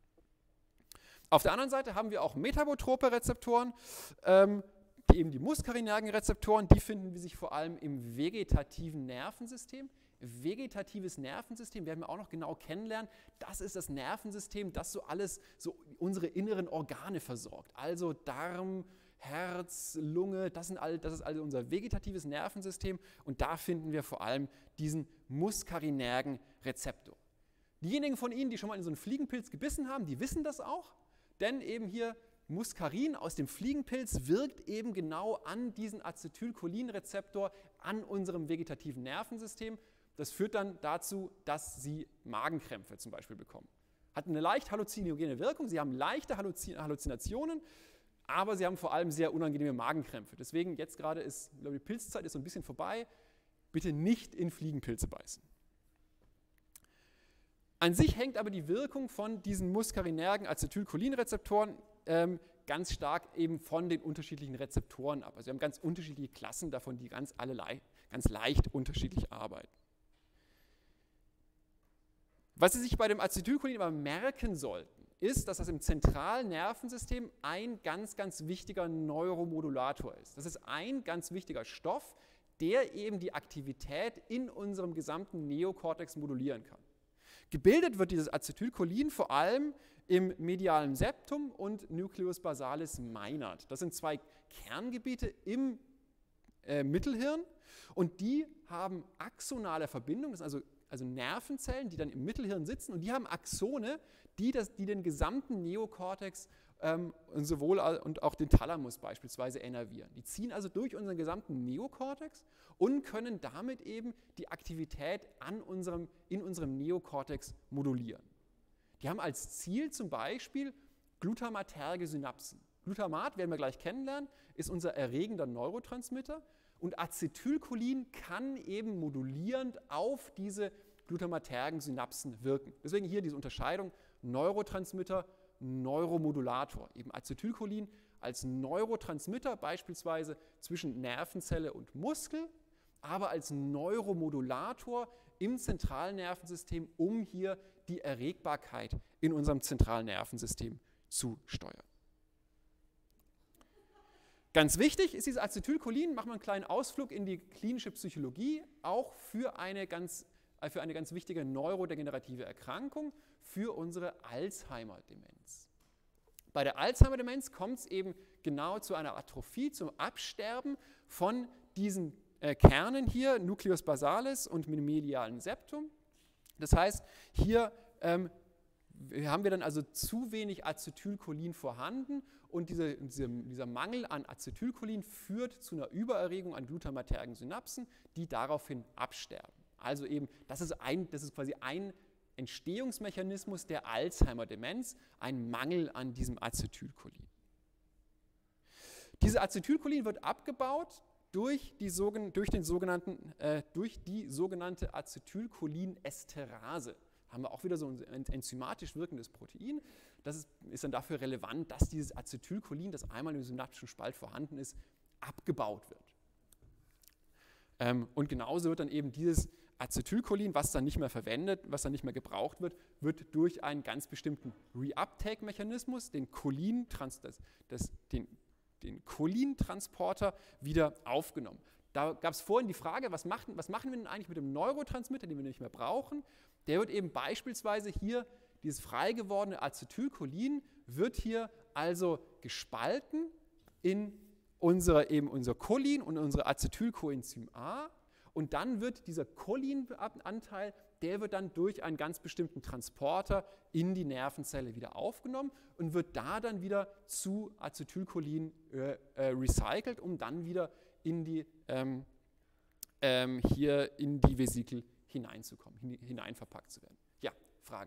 Auf der anderen Seite haben wir auch metabotrope Rezeptoren, eben die muskarinergen Rezeptoren, die finden wir sich vor allem im vegetativen Nervensystem. Vegetatives Nervensystem werden wir auch noch genau kennenlernen. Das ist das Nervensystem, das so alles, so unsere inneren Organe versorgt. Also Darm, Herz, Lunge, das ist also unser vegetatives Nervensystem und da finden wir vor allem diesen muskarinergen Rezeptor. Diejenigen von Ihnen, die schon mal in so einen Fliegenpilz gebissen haben, die wissen das auch, denn eben hier Muskarin aus dem Fliegenpilz wirkt eben genau an diesen Acetylcholinrezeptor an unserem vegetativen Nervensystem. Das führt dann dazu, dass Sie Magenkrämpfe zum Beispiel bekommen. Hat eine leicht halluzinogene Wirkung, Sie haben leichte Halluzinationen, aber Sie haben vor allem sehr unangenehme Magenkrämpfe. Deswegen jetzt gerade ist, ich glaube, die Pilzzeit ist so ein bisschen vorbei. Bitte nicht in Fliegenpilze beißen. An sich hängt aber die Wirkung von diesen muskarinergen Acetylcholinrezeptoren ganz stark eben von den unterschiedlichen Rezeptoren ab. Also wir haben ganz unterschiedliche Klassen davon, die ganz leicht unterschiedlich arbeiten. Was Sie sich bei dem Acetylcholin aber merken sollten, ist, dass das im zentralen Nervensystem ein ganz, ganz wichtiger Neuromodulator ist. Das ist ein ganz wichtiger Stoff, der eben die Aktivität in unserem gesamten Neokortex modulieren kann. Gebildet wird dieses Acetylcholin vor allem im medialen Septum und Nucleus basalis minor. Das sind zwei Kerngebiete im Mittelhirn und die haben axonale Verbindungen, das sind also also Nervenzellen, die dann im Mittelhirn sitzen und die haben Axone, die den gesamten Neokortex und auch den Thalamus beispielsweise innervieren. Die ziehen also durch unseren gesamten Neokortex und können damit eben die Aktivität in unserem Neokortex modulieren. Die haben als Ziel zum Beispiel glutamaterge Synapsen. Glutamat, werden wir gleich kennenlernen, ist unser erregender Neurotransmitter und Acetylcholin kann eben modulierend auf diese glutamatergen Synapsen wirken. Deswegen hier diese Unterscheidung Neurotransmitter, Neuromodulator. Eben Acetylcholin als Neurotransmitter beispielsweise zwischen Nervenzelle und Muskel, aber als Neuromodulator im zentralen Nervensystem, um hier die Erregbarkeit in unserem zentralen Nervensystem zu steuern. Ganz wichtig ist dieses Acetylcholin, machen wir einen kleinen Ausflug in die klinische Psychologie, auch für eine ganz wichtige neurodegenerative Erkrankung, für unsere Alzheimer-Demenz. Bei der Alzheimer-Demenz kommt es eben genau zu einer Atrophie, zum Absterben von diesen Kernen hier, Nucleus basalis und medialem Septum. Das heißt, hier haben wir dann also zu wenig Acetylcholin vorhanden und dieser Mangel an Acetylcholin führt zu einer Übererregung an glutamatergen Synapsen, die daraufhin absterben. Also eben, das ist quasi ein Entstehungsmechanismus der Alzheimer-Demenz, ein Mangel an diesem Acetylcholin. Dieses Acetylcholin wird abgebaut durch die sogenannte Acetylcholinesterase. Haben wir auch wieder so ein enzymatisch wirkendes Protein. Das ist dann dafür relevant, dass dieses Acetylcholin, das einmal im synaptischen Spalt vorhanden ist, abgebaut wird. Und genauso wird dann eben dieses Acetylcholin, was dann nicht mehr was dann nicht mehr gebraucht wird, wird durch einen ganz bestimmten Reuptake-Mechanismus, den Cholintransporter, wieder aufgenommen. Da gab es vorhin die Frage, was machen wir denn eigentlich mit dem Neurotransmitter, den wir nicht mehr brauchen? Der wird eben beispielsweise hier, dieses frei gewordene Acetylcholin, wird hier also gespalten in unser Cholin und unsere Acetylcoenzym A. Und dann wird dieser Cholinanteil, der wird dann durch einen ganz bestimmten Transporter in die Nervenzelle wieder aufgenommen und wird da dann wieder zu Acetylcholin recycelt, um dann wieder in die Vesikel hineinzukommen, hineinverpackt zu werden. Ja, Frage.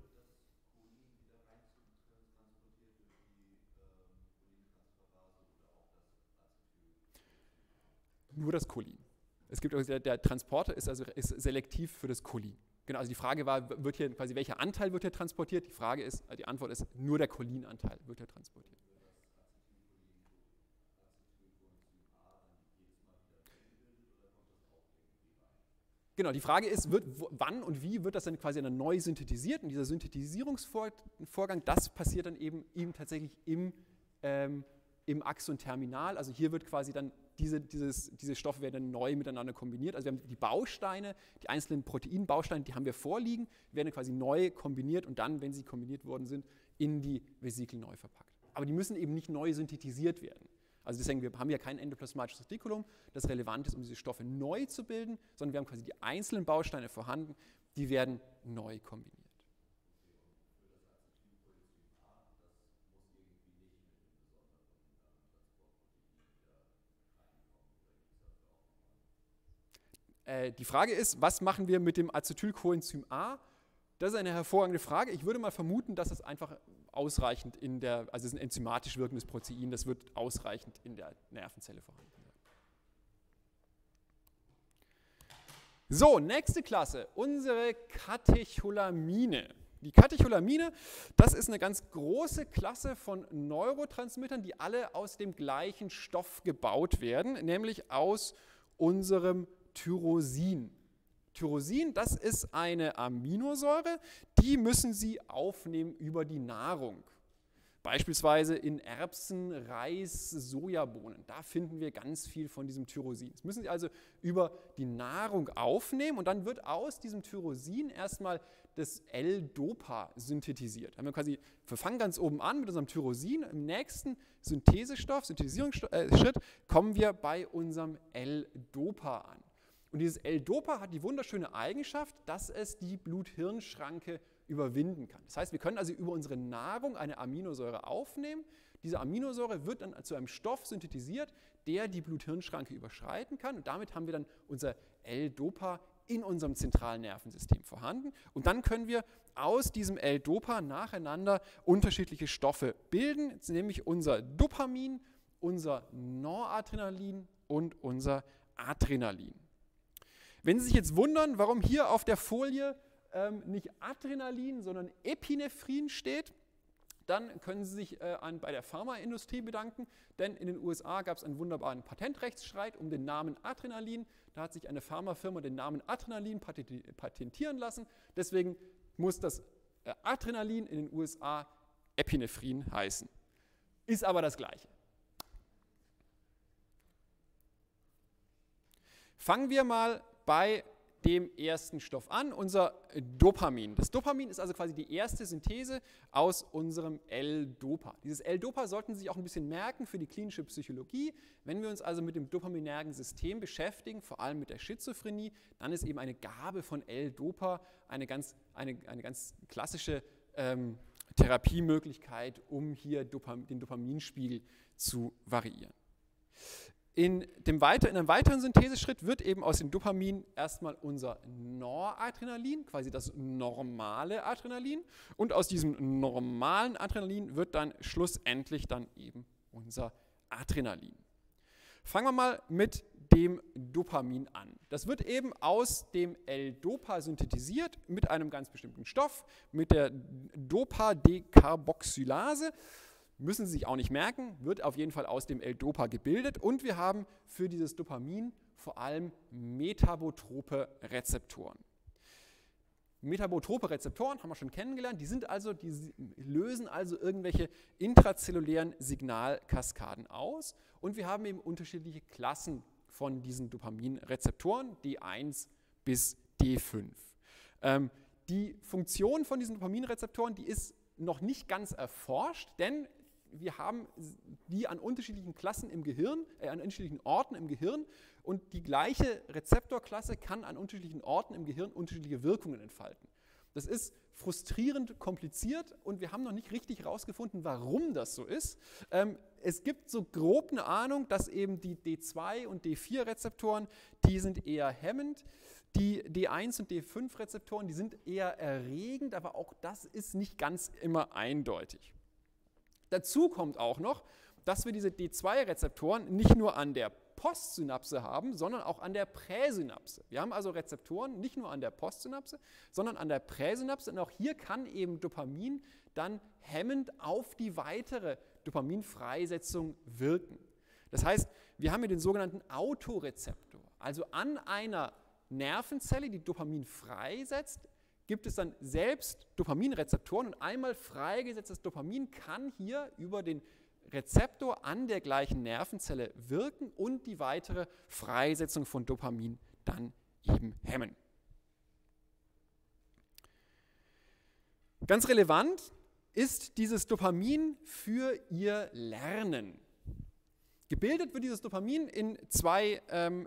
Nur das Cholin. Es gibt also der Transporter ist selektiv für das Cholin. Genau, also die Frage war, welcher Anteil wird hier transportiert? Die Antwort ist, nur der Cholinanteil wird hier transportiert. Genau, die Frage ist, wann und wie wird das dann quasi neu synthetisiert? Und dieser Synthetisierungsvorgang, das passiert dann eben tatsächlich im Axonterminal. Also hier wird quasi dann diese Stoffe werden dann neu miteinander kombiniert. Also wir haben die Bausteine, die einzelnen Proteinbausteine, die haben wir vorliegen, werden quasi neu kombiniert und dann, wenn sie kombiniert worden sind, in die Vesikel neu verpackt. Aber die müssen eben nicht neu synthetisiert werden. Also deswegen, wir haben ja kein endoplasmatisches Retikulum, das relevant ist, um diese Stoffe neu zu bilden, sondern wir haben quasi die einzelnen Bausteine vorhanden, die werden neu kombiniert. Die Frage ist, was machen wir mit dem Acetylcoenzym A? Das ist eine hervorragende Frage. Ich würde mal vermuten, dass es einfach ausreichend also es ist ein enzymatisch wirkendes Protein, das wird ausreichend in der Nervenzelle vorhanden sein. So, nächste Klasse, unsere Katecholamine. Die Katecholamine, das ist eine ganz große Klasse von Neurotransmittern, die alle aus dem gleichen Stoff gebaut werden, nämlich aus unserem Tyrosin. Tyrosin, das ist eine Aminosäure, die müssen Sie aufnehmen über die Nahrung. Beispielsweise in Erbsen, Reis, Sojabohnen. Da finden wir ganz viel von diesem Tyrosin. Das müssen Sie also über die Nahrung aufnehmen und dann wird aus diesem Tyrosin erstmal das L-Dopa synthetisiert. Wir fangen ganz oben an mit unserem Tyrosin. Im nächsten Synthesierungsschritt kommen wir bei unserem L-Dopa an. Und dieses L-Dopa hat die wunderschöne Eigenschaft, dass es die Blut-Hirn-Schranke überwinden kann. Das heißt, wir können also über unsere Nahrung eine Aminosäure aufnehmen. Diese Aminosäure wird dann zu einem Stoff synthetisiert, der die Blut-Hirn-Schranke überschreiten kann. Und damit haben wir dann unser L-Dopa in unserem zentralen Nervensystem vorhanden. Und dann können wir aus diesem L-Dopa nacheinander unterschiedliche Stoffe bilden, nämlich unser Dopamin, unser Noradrenalin und unser Adrenalin. Wenn Sie sich jetzt wundern, warum hier auf der Folie nicht Adrenalin, sondern Epinephrin steht, dann können Sie sich bei der Pharmaindustrie bedanken, denn in den USA gab es einen wunderbaren Patentrechtsstreit um den Namen Adrenalin. Da hat sich eine Pharmafirma den Namen Adrenalin patentieren lassen. Deswegen muss das Adrenalin in den USA Epinephrin heißen. Ist aber das Gleiche. Fangen wir mal bei dem ersten Stoff an, unser Dopamin. Das Dopamin ist also quasi die erste Synthese aus unserem L-Dopa. Dieses L-Dopa sollten Sie sich auch ein bisschen merken für die klinische Psychologie. Wenn wir uns also mit dem dopaminergen System beschäftigen, vor allem mit der Schizophrenie, dann ist eben eine Gabe von L-Dopa eine ganz klassische Therapiemöglichkeit, um hier den Dopaminspiegel zu variieren. In einem weiteren Syntheseschritt wird eben aus dem Dopamin erstmal unser Noradrenalin, quasi das normale Adrenalin. Und aus diesem normalen Adrenalin wird dann schlussendlich dann eben unser Adrenalin. Fangen wir mal mit dem Dopamin an. Das wird eben aus dem L-Dopa synthetisiert mit einem ganz bestimmten Stoff, mit der Dopa-Decarboxylase. Müssen Sie sich auch nicht merken, wird auf jeden Fall aus dem L-Dopa gebildet. Und wir haben für dieses Dopamin vor allem metabotrope Rezeptoren. Metabotrope Rezeptoren haben wir schon kennengelernt, die lösen also irgendwelche intrazellulären Signalkaskaden aus. Und wir haben eben unterschiedliche Klassen von diesen Dopaminrezeptoren, D1 bis D5. Die Funktion von diesen Dopaminrezeptoren, die ist noch nicht ganz erforscht, denn wir haben die an unterschiedlichen Klassen im Gehirn, an unterschiedlichen Orten im Gehirn, und die gleiche Rezeptorklasse kann an unterschiedlichen Orten im Gehirn unterschiedliche Wirkungen entfalten. Das ist frustrierend kompliziert und wir haben noch nicht richtig herausgefunden, warum das so ist. Es gibt so grob eine Ahnung, dass eben die D2 und D4-Rezeptoren, die sind eher hemmend. Die D1 und D5-Rezeptoren, die sind eher erregend, aber auch das ist nicht ganz immer eindeutig. Dazu kommt auch noch, dass wir diese D2-Rezeptoren nicht nur an der Postsynapse haben, sondern auch an der Präsynapse. Wir haben also Rezeptoren nicht nur an der Postsynapse, sondern an der Präsynapse. Und auch hier kann eben Dopamin dann hemmend auf die weitere Dopaminfreisetzung wirken. Das heißt, wir haben hier den sogenannten Autorezeptor. Also an einer Nervenzelle, die Dopamin freisetzt, gibt es dann selbst Dopaminrezeptoren, und einmal freigesetztes Dopamin kann hier über den Rezeptor an der gleichen Nervenzelle wirken und die weitere Freisetzung von Dopamin dann eben hemmen. Ganz relevant ist dieses Dopamin für Ihr Lernen. Gebildet wird dieses Dopamin in zwei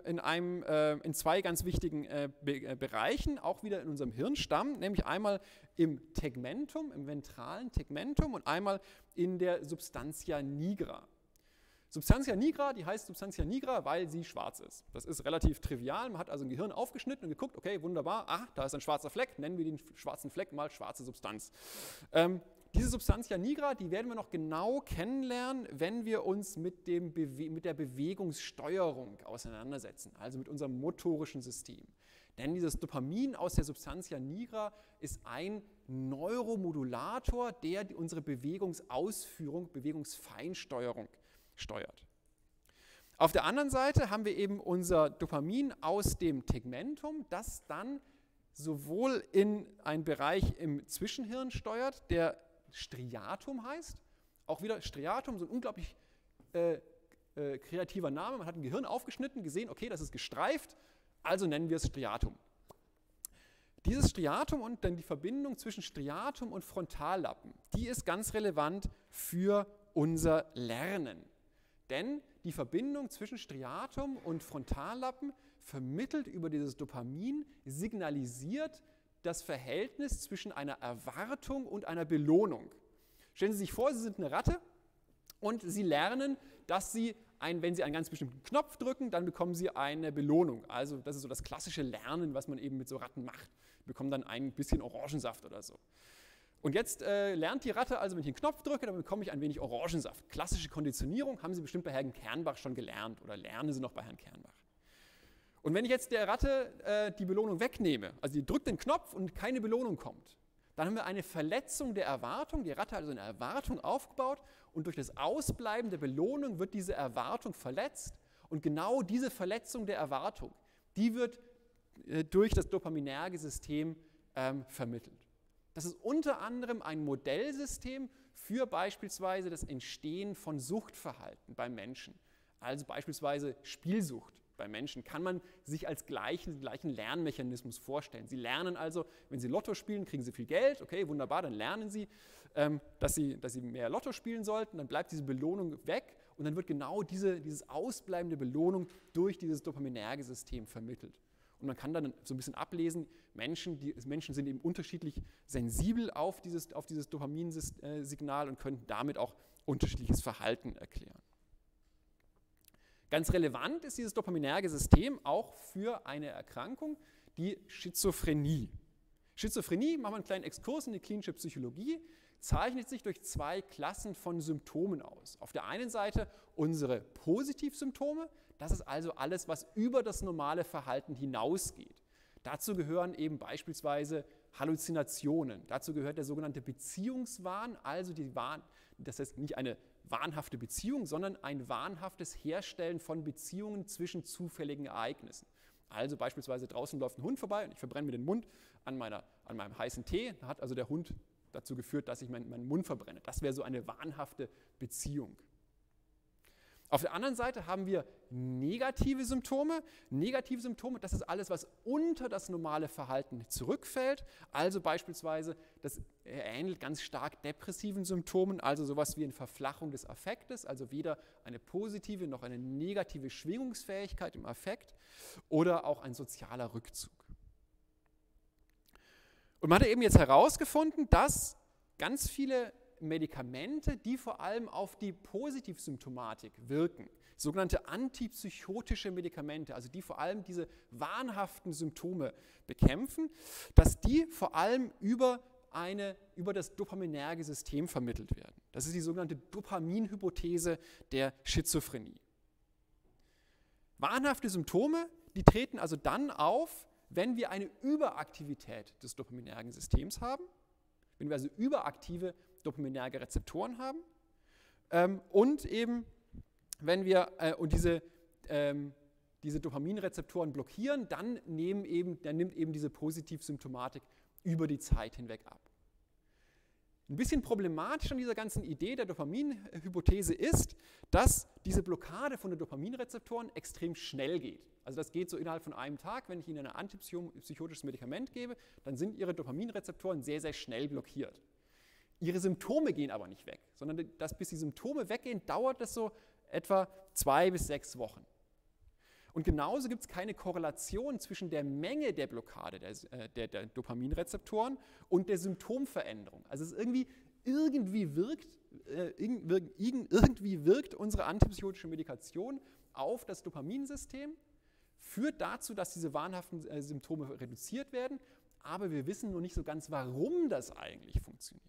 ganz wichtigen Bereichen, auch wieder in unserem Hirnstamm, nämlich einmal im Tegmentum, im ventralen Tegmentum, und einmal in der Substantia nigra. Substantia nigra, die heißt Substantia nigra, weil sie schwarz ist. Das ist relativ trivial. Man hat also ein Gehirn aufgeschnitten und geguckt, okay, wunderbar, da ist ein schwarzer Fleck, nennen wir den schwarzen Fleck mal schwarze Substanz. Diese Substantia nigra, die werden wir noch genau kennenlernen, wenn wir uns mit der Bewegungssteuerung auseinandersetzen, also mit unserem motorischen System. Denn dieses Dopamin aus der Substantia nigra ist ein Neuromodulator, der unsere Bewegungsausführung, Bewegungsfeinsteuerung steuert. Auf der anderen Seite haben wir eben unser Dopamin aus dem Tegmentum, das dann sowohl in einen Bereich im Zwischenhirn steuert, der Striatum heißt. Auch wieder Striatum, so ein unglaublich kreativer Name. Man hat ein Gehirn aufgeschnitten, gesehen, okay, das ist gestreift, also nennen wir es Striatum. Dieses Striatum und dann die Verbindung zwischen Striatum und Frontallappen, die ist ganz relevant für unser Lernen. Denn die Verbindung zwischen Striatum und Frontallappen vermittelt über dieses Dopamin, signalisiert das Verhältnis zwischen einer Erwartung und einer Belohnung. Stellen Sie sich vor, Sie sind eine Ratte und Sie lernen, dass Sie, wenn Sie einen ganz bestimmten Knopf drücken, dann bekommen Sie eine Belohnung. Also das ist so das klassische Lernen, was man eben mit so Ratten macht. Sie bekommen dann ein bisschen Orangensaft oder so. Und jetzt lernt die Ratte also, wenn ich den Knopf drücke, dann bekomme ich ein wenig Orangensaft. Klassische Konditionierung haben Sie bestimmt bei Herrn Kernbach schon gelernt oder lernen Sie noch bei Herrn Kernbach. Und wenn ich jetzt der Ratte die Belohnung wegnehme, also die drückt den Knopf und keine Belohnung kommt, dann haben wir eine Verletzung der Erwartung. Die Ratte hat also eine Erwartung aufgebaut und durch das Ausbleiben der Belohnung wird diese Erwartung verletzt. Und genau diese Verletzung der Erwartung, die wird durch das dopaminerge System vermittelt. Das ist unter anderem ein Modellsystem für beispielsweise das Entstehen von Suchtverhalten beim Menschen. Also beispielsweise Spielsucht bei Menschen kann man sich als gleichen Lernmechanismus vorstellen. Sie lernen also, wenn Sie Lotto spielen, kriegen Sie viel Geld, okay, wunderbar, dann lernen Sie, dass Sie mehr Lotto spielen sollten, dann bleibt diese Belohnung weg und dann wird genau dieses ausbleibende Belohnung durch dieses dopaminerge System vermittelt. Und man kann dann so ein bisschen ablesen, Menschen sind eben unterschiedlich sensibel auf dieses Dopaminsignal und können damit auch unterschiedliches Verhalten erklären. Ganz relevant ist dieses dopaminerge System auch für eine Erkrankung, die Schizophrenie. Schizophrenie, machen wir einen kleinen Exkurs in die klinische Psychologie, zeichnet sich durch zwei Klassen von Symptomen aus. Auf der einen Seite unsere Positivsymptome, das ist also alles, was über das normale Verhalten hinausgeht. Dazu gehören eben beispielsweise Halluzinationen, dazu gehört der sogenannte Beziehungswahn, also das heißt nicht eine wahnhafte Beziehung, sondern ein wahnhaftes Herstellen von Beziehungen zwischen zufälligen Ereignissen. Also beispielsweise draußen läuft ein Hund vorbei und ich verbrenne mir den Mund an meinem heißen Tee, da hat also der Hund dazu geführt, dass ich meinen Mund verbrenne. Das wäre so eine wahnhafte Beziehung. Auf der anderen Seite haben wir negative Symptome. Negative Symptome, das ist alles, was unter das normale Verhalten zurückfällt. Also beispielsweise, das ähnelt ganz stark depressiven Symptomen, also sowas wie eine Verflachung des Affektes, also weder eine positive noch eine negative Schwingungsfähigkeit im Affekt oder auch ein sozialer Rückzug. Und man hat eben jetzt herausgefunden, dass ganz viele Medikamente, die vor allem auf die Positivsymptomatik wirken, sogenannte antipsychotische Medikamente, also die vor allem diese wahnhaften Symptome bekämpfen, dass die vor allem über das dopaminerge System vermittelt werden. Das ist die sogenannte Dopaminhypothese der Schizophrenie. Wahnhafte Symptome, die treten also dann auf, wenn wir eine Überaktivität des dopaminergen Systems haben, wenn wir also überaktive dopaminerge Rezeptoren haben und eben, wenn wir diese Dopaminrezeptoren blockieren, dann nimmt eben diese Positivsymptomatik über die Zeit hinweg ab. Ein bisschen problematisch an dieser ganzen Idee der Dopaminhypothese ist, dass diese Blockade von den Dopaminrezeptoren extrem schnell geht. Also das geht so innerhalb von einem Tag, wenn ich Ihnen ein antipsychotisches Medikament gebe, dann sind Ihre Dopaminrezeptoren sehr, sehr schnell blockiert. Ihre Symptome gehen aber nicht weg, sondern bis die Symptome weggehen, dauert das so etwa 2 bis 6 Wochen. Und genauso gibt es keine Korrelation zwischen der Menge der Blockade der Dopaminrezeptoren und der Symptomveränderung. Also es ist irgendwie wirkt unsere antipsychotische Medikation auf das Dopaminsystem, führt dazu, dass diese wahnhaften Symptome reduziert werden, aber wir wissen noch nicht so ganz, warum das eigentlich funktioniert.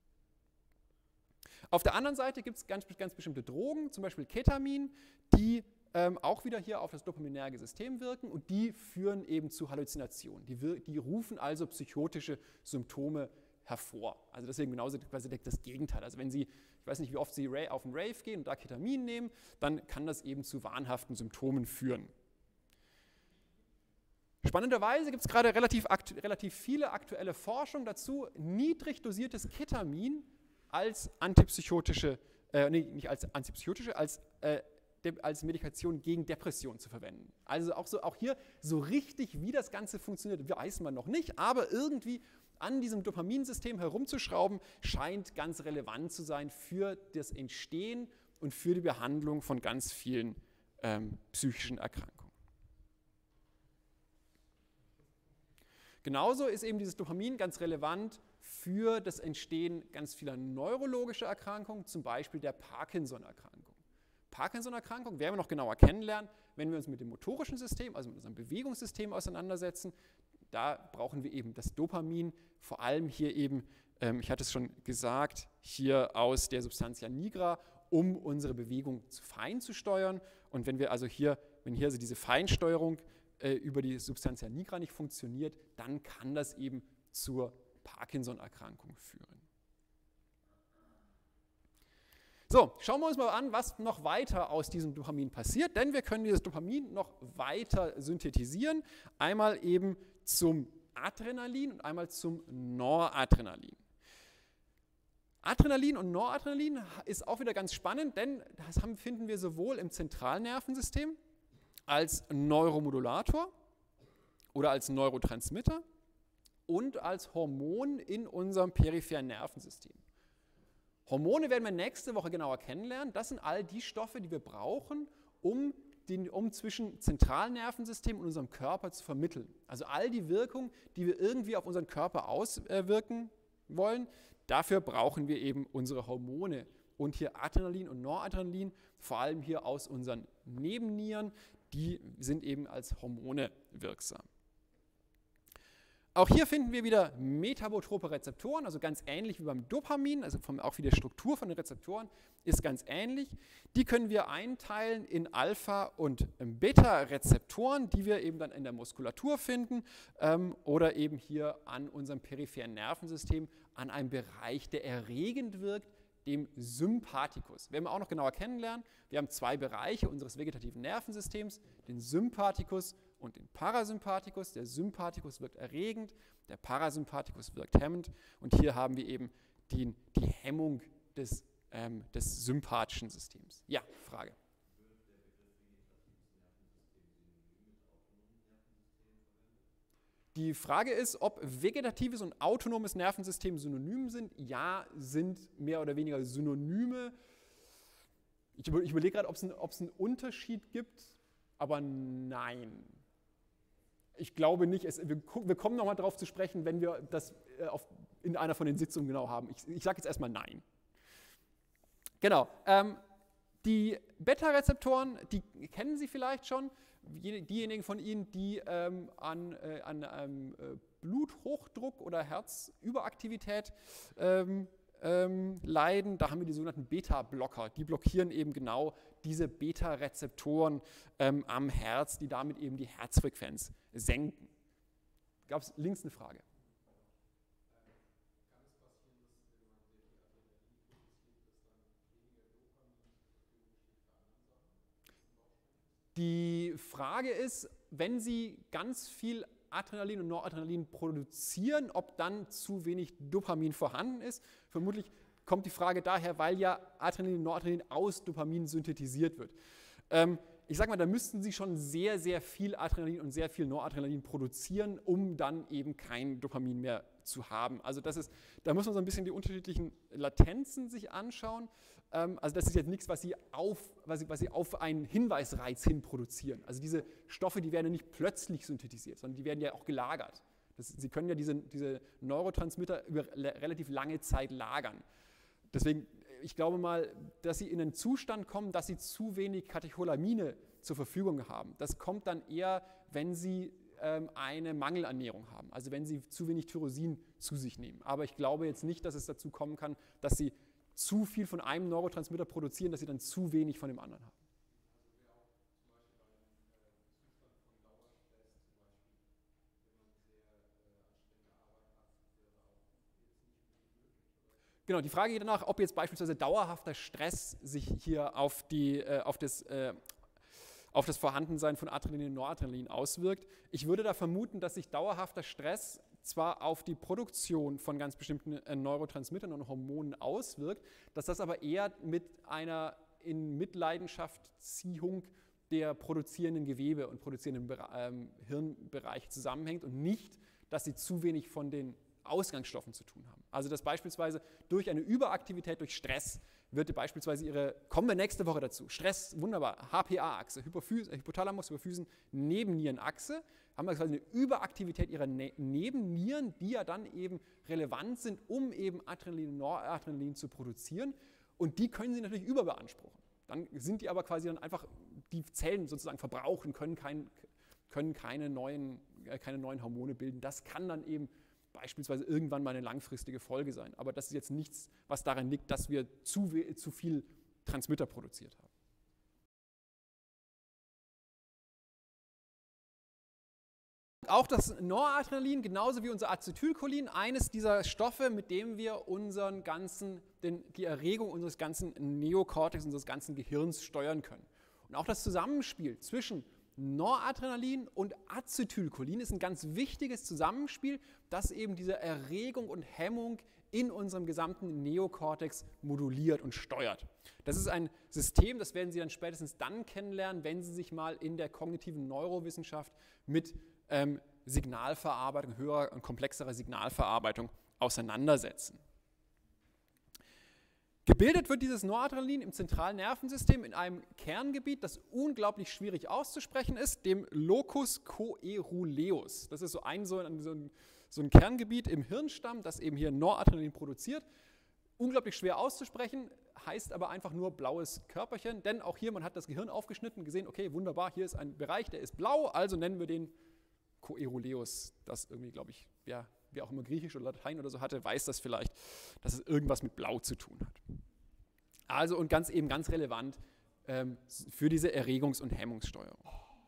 Auf der anderen Seite gibt es ganz bestimmte Drogen, zum Beispiel Ketamin, die auch wieder hier auf das dopaminerge System wirken und die führen eben zu Halluzinationen. Die rufen also psychotische Symptome hervor. Also deswegen genauso quasi das Gegenteil. Also wenn Sie, ich weiß nicht, wie oft Sie auf einen Rave gehen und da Ketamin nehmen, dann kann das eben zu wahnhaften Symptomen führen. Spannenderweise gibt es gerade relativ viele aktuelle Forschung dazu, niedrig dosiertes Ketamin als als Medikation gegen Depression zu verwenden. Also auch hier so richtig, wie das Ganze funktioniert, weiß man noch nicht, aber irgendwie an diesem Dopaminsystem herumzuschrauben, scheint ganz relevant zu sein für das Entstehen und für die Behandlung von ganz vielen psychischen Erkrankungen. Genauso ist eben dieses Dopamin ganz relevant für das Entstehen ganz vieler neurologischer Erkrankungen, zum Beispiel der Parkinson-Erkrankung. Parkinson-Erkrankung werden wir noch genauer kennenlernen, wenn wir uns mit dem motorischen System, also mit unserem Bewegungssystem auseinandersetzen. Da brauchen wir eben das Dopamin, vor allem hier eben, ich hatte es schon gesagt, hier aus der Substantia nigra, um unsere Bewegung fein zu steuern. Und wenn wir also wenn hier also diese Feinsteuerung über die Substantia nigra nicht funktioniert, dann kann das eben zur Parkinson-Erkrankung führen. So, schauen wir uns mal an, was noch weiter aus diesem Dopamin passiert, denn wir können dieses Dopamin noch weiter synthetisieren, einmal eben zum Adrenalin und einmal zum Noradrenalin. Adrenalin und Noradrenalin ist auch wieder ganz spannend, denn das finden wir sowohl im Zentralnervensystem als Neuromodulator oder als Neurotransmitter und als Hormon in unserem peripheren Nervensystem. Hormone werden wir nächste Woche genauer kennenlernen. Das sind all die Stoffe, die wir brauchen, um zwischen Zentralnervensystem und unserem Körper zu vermitteln. Also all die Wirkungen, die wir irgendwie auf unseren Körper auswirken wollen, dafür brauchen wir eben unsere Hormone. Und hier Adrenalin und Noradrenalin, vor allem hier aus unseren Nebennieren, die sind eben als Hormone wirksam. Auch hier finden wir wieder metabotrope Rezeptoren, also ganz ähnlich wie beim Dopamin, also auch wie die Struktur von den Rezeptoren ist ganz ähnlich. Die können wir einteilen in Alpha- und Beta-Rezeptoren, die wir eben dann in der Muskulatur finden oder eben hier an unserem peripheren Nervensystem, an einem Bereich, der erregend wirkt, dem Sympathikus. Werden wir auch noch genauer kennenlernen. Wir haben zwei Bereiche unseres vegetativen Nervensystems, den Sympathikus und den Parasympathikus. Der Sympathikus wirkt erregend, der Parasympathikus wirkt hemmend. Und hier haben wir eben die Hemmung des sympathischen Systems. Ja, Frage. Die Frage ist, ob vegetatives und autonomes Nervensystem synonym sind. Ja, sind mehr oder weniger Synonyme. Ich überlege gerade, ob es einen Unterschied gibt, aber nein. Ich glaube nicht. Wir kommen nochmal darauf zu sprechen, wenn wir das in einer von den Sitzungen genau haben. Ich sage jetzt erstmal nein. Genau. Die Beta-Rezeptoren, die kennen Sie vielleicht schon. Diejenigen von Ihnen, die an Bluthochdruck oder Herzüberaktivität leiden, da haben wir die sogenannten Beta-Blocker. Die blockieren eben genau diese Beta-Rezeptoren am Herz, die damit eben die Herzfrequenz senken. Gab es links eine Frage? Die Frage ist, wenn Sie ganz viel Adrenalin und Noradrenalin produzieren, ob dann zu wenig Dopamin vorhanden ist. Vermutlich kommt die Frage daher, weil ja Adrenalin und Noradrenalin aus Dopamin synthetisiert wird. Ich sage mal, da müssten Sie schon sehr, sehr viel Adrenalin und sehr viel Noradrenalin produzieren, um dann eben kein Dopamin mehr zu haben. Also da muss man so ein bisschen die unterschiedlichen Latenzen sich anschauen. Also das ist jetzt nichts, was Sie auf einen Hinweisreiz hin produzieren. Also diese Stoffe, die werden ja nicht plötzlich synthetisiert, sondern die werden ja auch gelagert. Sie können ja diese Neurotransmitter über relativ lange Zeit lagern. Deswegen, ich glaube mal, dass Sie in einen Zustand kommen, dass Sie zu wenig Katecholamine zur Verfügung haben. Das kommt dann eher, wenn Sie eine Mangelernährung haben, also wenn Sie zu wenig Tyrosin zu sich nehmen. Aber ich glaube jetzt nicht, dass es dazu kommen kann, dass Sie zu viel von einem Neurotransmitter produzieren, dass Sie dann zu wenig von dem anderen haben. Genau, die Frage geht danach, ob jetzt beispielsweise dauerhafter Stress sich hier auf das Vorhandensein von Adrenalin und Noradrenalin auswirkt. Ich würde da vermuten, dass sich dauerhafter Stress zwar auf die Produktion von ganz bestimmten Neurotransmittern und Hormonen auswirkt, dass das aber eher mit einer in Mitleidenschaft Ziehung der produzierenden Gewebe und produzierenden Hirnbereich zusammenhängt und nicht, dass sie zu wenig von den Ausgangsstoffen zu tun haben. Also dass beispielsweise durch eine Überaktivität, durch Stress, kommen wir nächste Woche dazu, Stress, wunderbar, HPA-Achse, Hypothalamus, Hypophysen, Nebennierenachse, haben wir quasi eine Überaktivität ihrer Nebennieren, die ja dann eben relevant sind, um eben Adrenalin und Noradrenalin zu produzieren, und die können sie natürlich überbeanspruchen. Dann sind die aber quasi dann einfach, die Zellen sozusagen verbrauchen, können keine neuen Hormone bilden. Das kann dann eben beispielsweise irgendwann mal eine langfristige Folge sein. Aber das ist jetzt nichts, was daran liegt, dass wir zu viel Transmitter produziert haben. Auch das Noradrenalin, genauso wie unser Acetylcholin, eines dieser Stoffe, mit dem wir die Erregung unseres ganzen Neokortex, unseres ganzen Gehirns steuern können. Und auch das Zusammenspiel zwischen Noradrenalin und Acetylcholin ist ein ganz wichtiges Zusammenspiel, das eben diese Erregung und Hemmung in unserem gesamten Neokortex moduliert und steuert. Das ist ein System, das werden Sie dann spätestens dann kennenlernen, wenn Sie sich mal in der kognitiven Neurowissenschaft mit Signalverarbeitung, höherer und komplexerer Signalverarbeitung auseinandersetzen. Gebildet wird dieses Noradrenalin im zentralen Nervensystem in einem Kerngebiet, das unglaublich schwierig auszusprechen ist, dem Locus coeruleus. Das ist so ein Kerngebiet im Hirnstamm, das eben hier Noradrenalin produziert. Unglaublich schwer auszusprechen, heißt aber einfach nur blaues Körperchen, denn auch hier, man hat das Gehirn aufgeschnitten, gesehen, okay, wunderbar, hier ist ein Bereich, der ist blau, also nennen wir den Coeruleus. Das irgendwie, glaube ich, wer auch immer Griechisch oder Latein oder so hatte, weiß das vielleicht, dass es irgendwas mit Blau zu tun hat. Also und ganz relevant für diese Erregungs- und Hemmungssteuerung.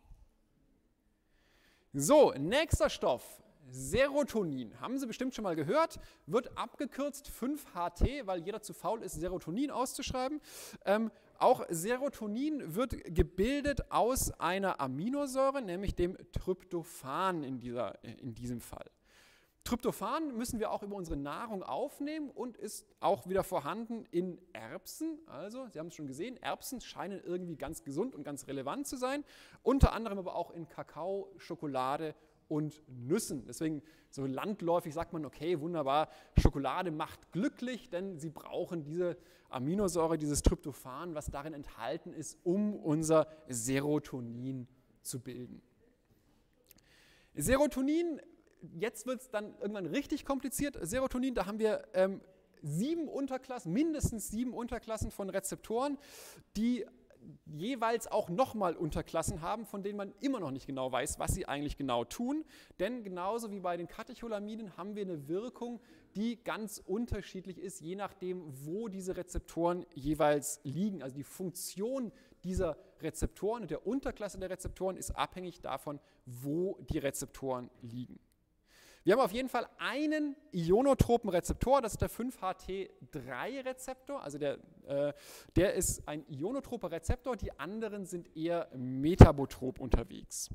So, nächster Stoff, Serotonin. Haben Sie bestimmt schon mal gehört, wird abgekürzt 5-HT, weil jeder zu faul ist, Serotonin auszuschreiben. Auch Serotonin wird gebildet aus einer Aminosäure, nämlich dem Tryptophan in diesem Fall. Tryptophan müssen wir auch über unsere Nahrung aufnehmen und ist auch wieder vorhanden in Erbsen. Also, Sie haben es schon gesehen, Erbsen scheinen irgendwie ganz gesund und ganz relevant zu sein. Unter anderem aber auch in Kakao, Schokolade und Nüssen. Deswegen so landläufig sagt man, okay, wunderbar, Schokolade macht glücklich, denn sie brauchen diese Aminosäure, dieses Tryptophan, was darin enthalten ist, um unser Serotonin zu bilden. Serotonin, jetzt wird es dann irgendwann richtig kompliziert. Serotonin, da haben wir mindestens 7 Unterklassen von Rezeptoren, die jeweils auch nochmal Unterklassen haben, von denen man immer noch nicht genau weiß, was sie eigentlich genau tun. Denn genauso wie bei den Katecholaminen haben wir eine Wirkung, die ganz unterschiedlich ist, je nachdem, wo diese Rezeptoren jeweils liegen. Also die Funktion dieser Rezeptoren und der Unterklasse der Rezeptoren ist abhängig davon, wo die Rezeptoren liegen. Wir haben auf jeden Fall einen ionotropen Rezeptor, das ist der 5-HT3-Rezeptor, also der ist ein ionotroper Rezeptor, die anderen sind eher metabotrop unterwegs.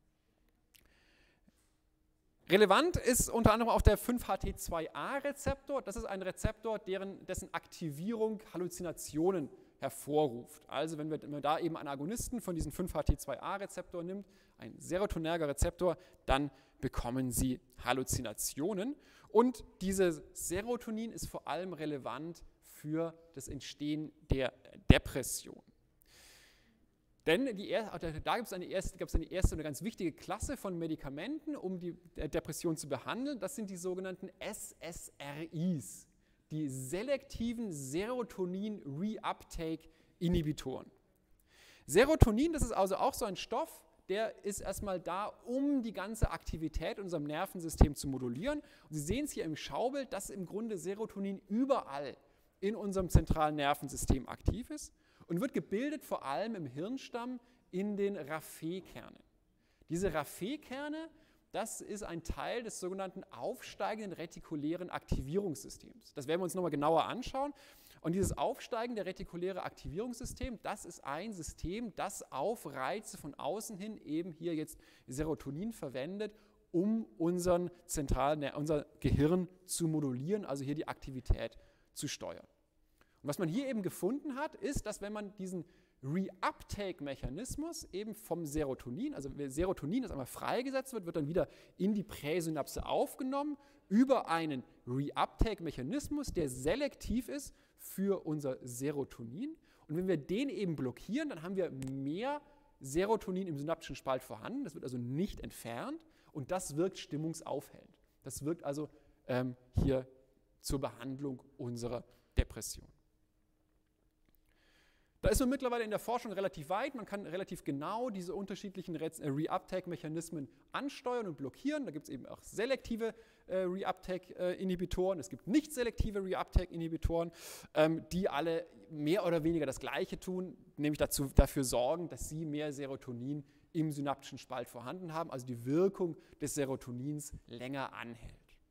Relevant ist unter anderem auch der 5-HT2A-Rezeptor, das ist ein Rezeptor, dessen Aktivierung Halluzinationen hervorruft. Also wenn man da eben einen Agonisten von diesem 5-HT2A-Rezeptor nimmt, ein serotonerger Rezeptor, dann bekommen Sie Halluzinationen. Und dieses Serotonin ist vor allem relevant für das Entstehen der Depression. Denn da gab es eine erste und ganz wichtige Klasse von Medikamenten, um die Depression zu behandeln. Das sind die sogenannten SSRIs, die selektiven Serotonin-Reuptake-Inhibitoren. Serotonin, das ist also auch so ein Stoff, der ist erstmal da, um die ganze Aktivität in unserem Nervensystem zu modulieren. Und Sie sehen es hier im Schaubild, dass im Grunde Serotonin überall in unserem zentralen Nervensystem aktiv ist und wird gebildet vor allem im Hirnstamm in den Raphe-Kernen. Diese Raphe-Kerne, das ist ein Teil des sogenannten aufsteigenden retikulären Aktivierungssystems. Das werden wir uns nochmal genauer anschauen. Und dieses aufsteigende retikuläre Aktivierungssystem, das ist ein System, das auf Reize von außen hin eben hier jetzt Serotonin verwendet, um unser Gehirn zu modulieren, also hier die Aktivität zu steuern. Und was man hier eben gefunden hat, ist, dass wenn man diesen Reuptake-Mechanismus eben vom Serotonin, also wenn Serotonin, das einmal freigesetzt wird, wird dann wieder in die Präsynapse aufgenommen über einen Reuptake-Mechanismus, der selektiv ist für unser Serotonin. Und wenn wir den eben blockieren, dann haben wir mehr Serotonin im synaptischen Spalt vorhanden, das wird also nicht entfernt und das wirkt stimmungsaufhellend. Das wirkt also hier zur Behandlung unserer Depression. Da ist man mittlerweile in der Forschung relativ weit. Man kann relativ genau diese unterschiedlichen Reuptake-Mechanismen ansteuern und blockieren. Da gibt es eben auch selektive Reuptake-Inhibitoren. Es gibt nicht selektive Reuptake-Inhibitoren, die alle mehr oder weniger das Gleiche tun, nämlich dafür sorgen, dass sie mehr Serotonin im synaptischen Spalt vorhanden haben, also die Wirkung des Serotonins länger anhält.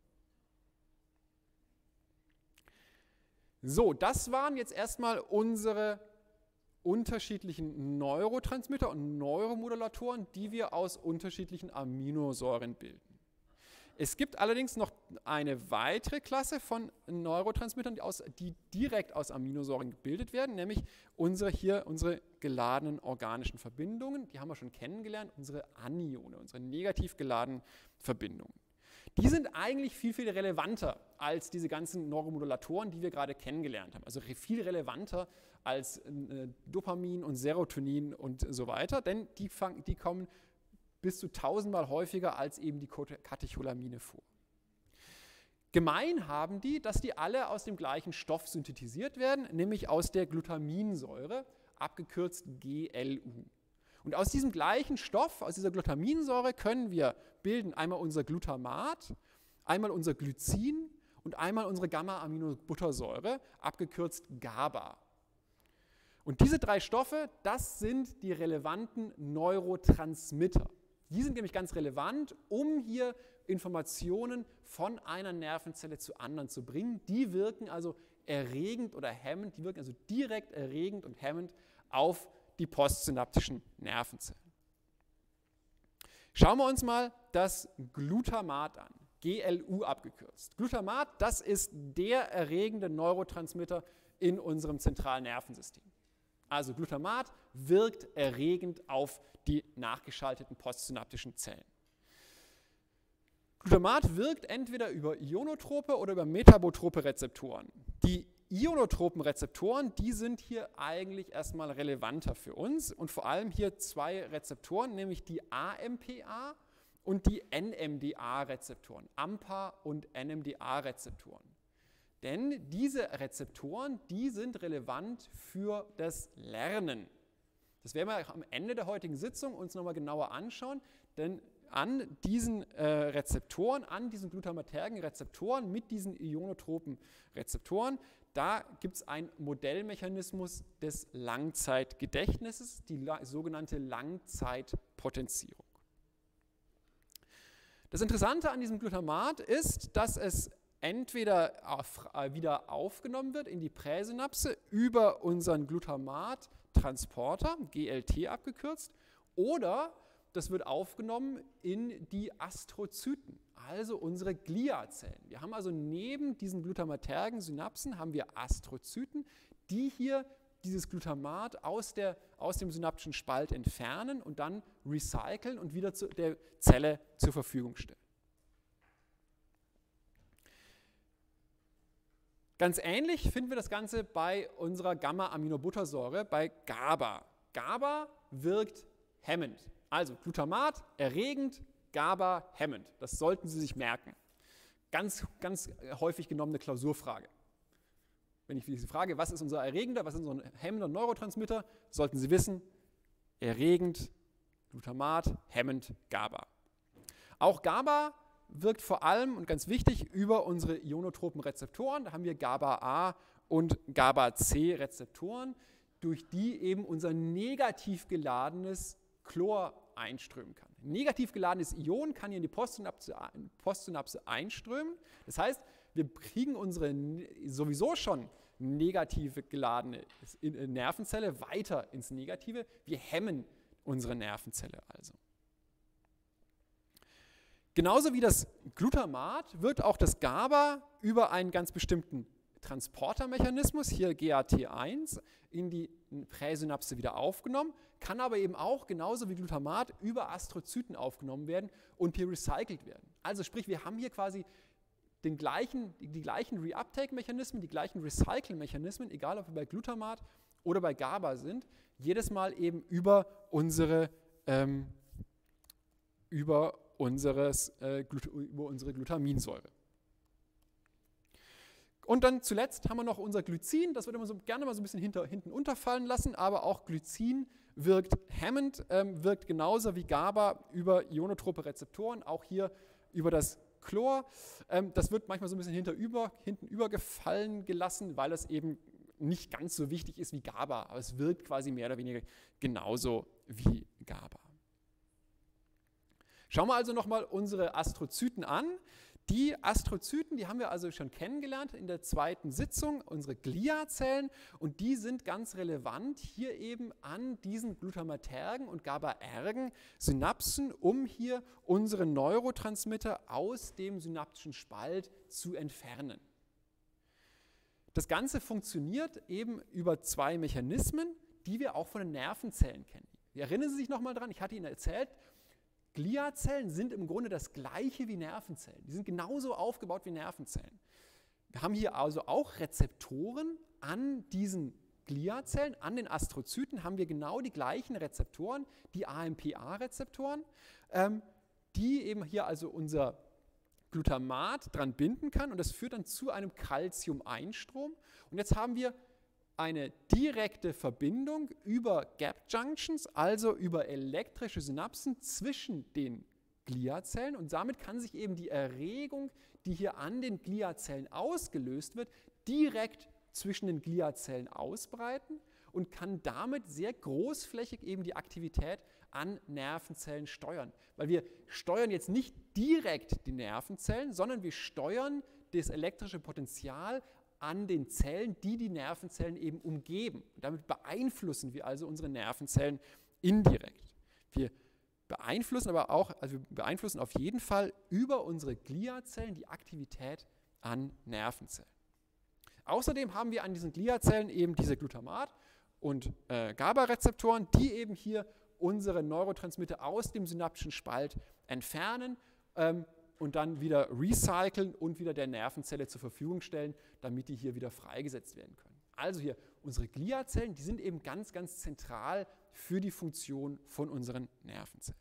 So, das waren jetzt erstmal unsere unterschiedlichen Neurotransmitter und Neuromodulatoren, die wir aus unterschiedlichen Aminosäuren bilden. Es gibt allerdings noch eine weitere Klasse von Neurotransmittern, die direkt aus Aminosäuren gebildet werden, nämlich unsere geladenen organischen Verbindungen. Die haben wir schon kennengelernt, unsere Anione, unsere negativ geladenen Verbindungen. Die sind eigentlich viel, viel relevanter als diese ganzen Neuromodulatoren, die wir gerade kennengelernt haben. Also viel relevanter als Dopamin und Serotonin und so weiter, denn die kommen bis zu 1000-mal häufiger als eben die Katecholamine vor. Gemein haben die, dass die alle aus dem gleichen Stoff synthetisiert werden, nämlich aus der Glutaminsäure, abgekürzt GLU. Und aus diesem gleichen Stoff, aus dieser Glutaminsäure, können wir bilden einmal unser Glutamat, einmal unser Glycin und einmal unsere Gamma-Aminobuttersäure, abgekürzt GABA. Und diese drei Stoffe, das sind die relevanten Neurotransmitter. Die sind nämlich ganz relevant, um hier Informationen von einer Nervenzelle zu anderen zu bringen. Die wirken also erregend oder hemmend, die wirken also direkt erregend und hemmend auf die postsynaptischen Nervenzellen. Schauen wir uns mal das Glutamat an, GLU abgekürzt. Glutamat, das ist der erregende Neurotransmitter in unserem zentralen Nervensystem. Also Glutamat wirkt erregend auf die nachgeschalteten postsynaptischen Zellen. Glutamat wirkt entweder über ionotrope oder über metabotrope Rezeptoren. Die ionotropen Rezeptoren, die sind hier eigentlich erstmal relevanter für uns und vor allem hier zwei Rezeptoren, nämlich die AMPA und die NMDA-Rezeptoren, AMPA und NMDA-Rezeptoren. Denn diese Rezeptoren, die sind relevant für das Lernen. Das werden wir am Ende der heutigen Sitzung uns nochmal genauer anschauen, denn an diesen Rezeptoren, an diesen glutamatergen Rezeptoren mit diesen ionotropen Rezeptoren, da gibt es einen Modellmechanismus des Langzeitgedächtnisses, die sogenannte Langzeitpotenzierung. Das Interessante an diesem Glutamat ist, dass es entweder wieder aufgenommen wird in die Präsynapse über unseren Glutamattransporter, GLT abgekürzt, oder das wird aufgenommen in die Astrozyten, also unsere Gliazellen. Wir haben also neben diesen glutamatergen Synapsen haben wir Astrozyten, die hier dieses Glutamat aus dem synaptischen Spalt entfernen und dann recyceln und wieder der Zelle zur Verfügung stellen. Ganz ähnlich finden wir das Ganze bei unserer Gamma-Aminobuttersäure, bei GABA. GABA wirkt hemmend. Also Glutamat erregend, GABA hemmend. Das sollten Sie sich merken. Ganz häufig genommene Klausurfrage. Wenn ich diese frage, was ist unser erregender, was ist unser hemmender Neurotransmitter, sollten Sie wissen, erregend, Glutamat, hemmend, GABA. Auch GABA wirkt vor allem und ganz wichtig über unsere ionotropen Rezeptoren. Da haben wir GABA-A und GABA-C Rezeptoren, durch die eben unser negativ geladenes Chlor einströmen kann. Negativ geladenes Ion kann hier in die Postsynapse einströmen. Das heißt, wir kriegen unsere sowieso schon negative geladene Nervenzelle weiter ins Negative. Wir hemmen unsere Nervenzelle also. Genauso wie das Glutamat wird auch das GABA über einen ganz bestimmten Transportermechanismus, hier GAT1, in die Präsynapse wieder aufgenommen, kann aber eben auch genauso wie Glutamat über Astrozyten aufgenommen werden und hier recycelt werden. Also sprich, wir haben hier quasi die gleichen Reuptake-Mechanismen, die gleichen Recycle-Mechanismen, egal ob wir bei Glutamat oder bei GABA sind, jedes Mal eben über unsere Glutaminsäure. Und dann zuletzt haben wir noch unser Glycin, das wird immer so gerne mal so ein bisschen hinten unterfallen lassen, aber auch Glycin wirkt hemmend, wirkt genauso wie GABA über ionotrope Rezeptoren, auch hier über das Chlor. Das wird manchmal so ein bisschen hinten übergefallen gelassen, weil es eben nicht ganz so wichtig ist wie GABA, aber es wirkt quasi mehr oder weniger genauso wie GABA. Schauen wir also nochmal unsere Astrozyten an. Die Astrozyten, die haben wir also schon kennengelernt in der zweiten Sitzung, unsere Gliazellen, und die sind ganz relevant hier eben an diesen glutamatergen und GABAergen Synapsen, um hier unsere Neurotransmitter aus dem synaptischen Spalt zu entfernen. Das Ganze funktioniert eben über zwei Mechanismen, die wir auch von den Nervenzellen kennen. Erinnern Sie sich nochmal dran, ich hatte Ihnen erzählt, Gliazellen sind im Grunde das gleiche wie Nervenzellen. Die sind genauso aufgebaut wie Nervenzellen. Wir haben hier also auch Rezeptoren an diesen Gliazellen, an den Astrozyten haben wir genau die gleichen Rezeptoren, die AMPA-Rezeptoren, die eben hier also unser Glutamat dran binden kann, und das führt dann zu einem Calcium-Einstrom. Und jetzt haben wir eine direkte Verbindung über Gap-Junctions, also über elektrische Synapsen zwischen den Gliazellen, und damit kann sich eben die Erregung, die hier an den Gliazellen ausgelöst wird, direkt zwischen den Gliazellen ausbreiten und kann damit sehr großflächig eben die Aktivität an Nervenzellen steuern. Weil wir steuern jetzt nicht direkt die Nervenzellen, sondern wir steuern das elektrische Potenzial an den Zellen, die die Nervenzellen eben umgeben. Und damit beeinflussen wir also unsere Nervenzellen indirekt. Wir beeinflussen aber auch, also wir beeinflussen auf jeden Fall über unsere Gliazellen die Aktivität an Nervenzellen. Außerdem haben wir an diesen Gliazellen eben diese Glutamat- und GABA-Rezeptoren, die eben hier unsere Neurotransmitter aus dem synaptischen Spalt entfernen und dann wieder recyceln und wieder der Nervenzelle zur Verfügung stellen, damit die hier wieder freigesetzt werden können. Also hier unsere Gliazellen, die sind eben ganz, ganz zentral für die Funktion von unseren Nervenzellen.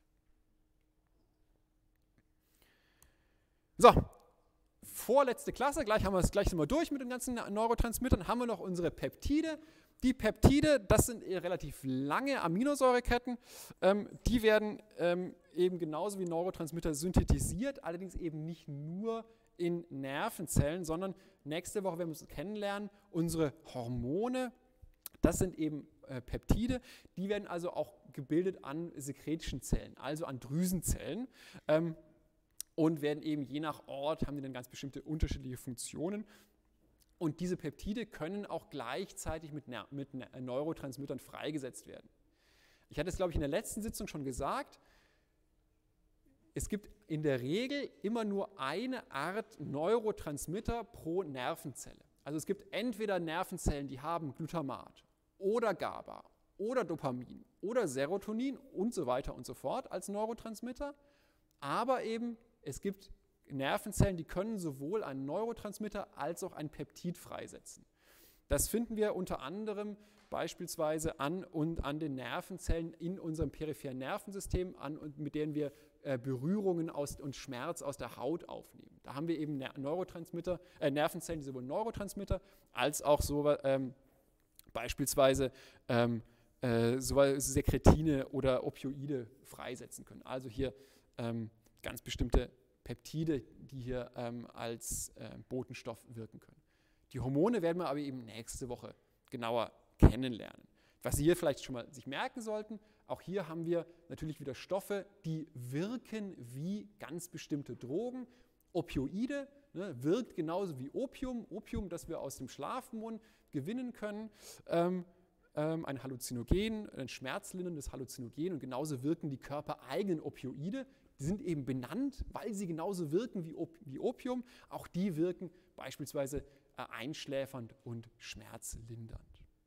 So, vorletzte Klasse, gleich sind wir durch mit den ganzen Neurotransmittern, haben wir noch unsere Peptide. Die Peptide, das sind relativ lange Aminosäureketten, die werden eben genauso wie Neurotransmitter synthetisiert, allerdings eben nicht nur in Nervenzellen, sondern nächste Woche werden wir uns kennenlernen, unsere Hormone, das sind eben Peptide, die werden also auch gebildet an sekretischen Zellen, also an Drüsenzellen, und werden eben je nach Ort, haben die dann ganz bestimmte unterschiedliche Funktionen. Und diese Peptide können auch gleichzeitig mit Neurotransmittern freigesetzt werden. Ich hatte es, glaube ich, in der letzten Sitzung schon gesagt, es gibt in der Regel immer nur eine Art Neurotransmitter pro Nervenzelle. Also es gibt entweder Nervenzellen, die haben Glutamat oder GABA oder Dopamin oder Serotonin und so weiter und so fort als Neurotransmitter, aber eben es gibt Nervenzellen, die können sowohl einen Neurotransmitter als auch ein Peptid freisetzen. Das finden wir unter anderem beispielsweise an den Nervenzellen in unserem peripheren Nervensystem, mit denen wir Berührungen und Schmerz aus der Haut aufnehmen. Da haben wir eben Nervenzellen, die sowohl Neurotransmitter als auch beispielsweise Sekretine oder Opioide freisetzen können. Also hier ganz bestimmte Peptide, die hier als Botenstoff wirken können. Die Hormone werden wir aber eben nächste Woche genauer kennenlernen. Was Sie hier vielleicht schon mal sich merken sollten, auch hier haben wir natürlich wieder Stoffe, die wirken wie ganz bestimmte Drogen. Opioide wirkt genauso wie Opium, das wir aus dem Schlafmohn gewinnen können. Ein Halluzinogen, ein schmerzlinderndes Halluzinogen, und genauso wirken die körpereigenen Opioide, die sind eben benannt, weil sie genauso wirken wie Opium. Auch die wirken beispielsweise einschläfernd und schmerzlindernd.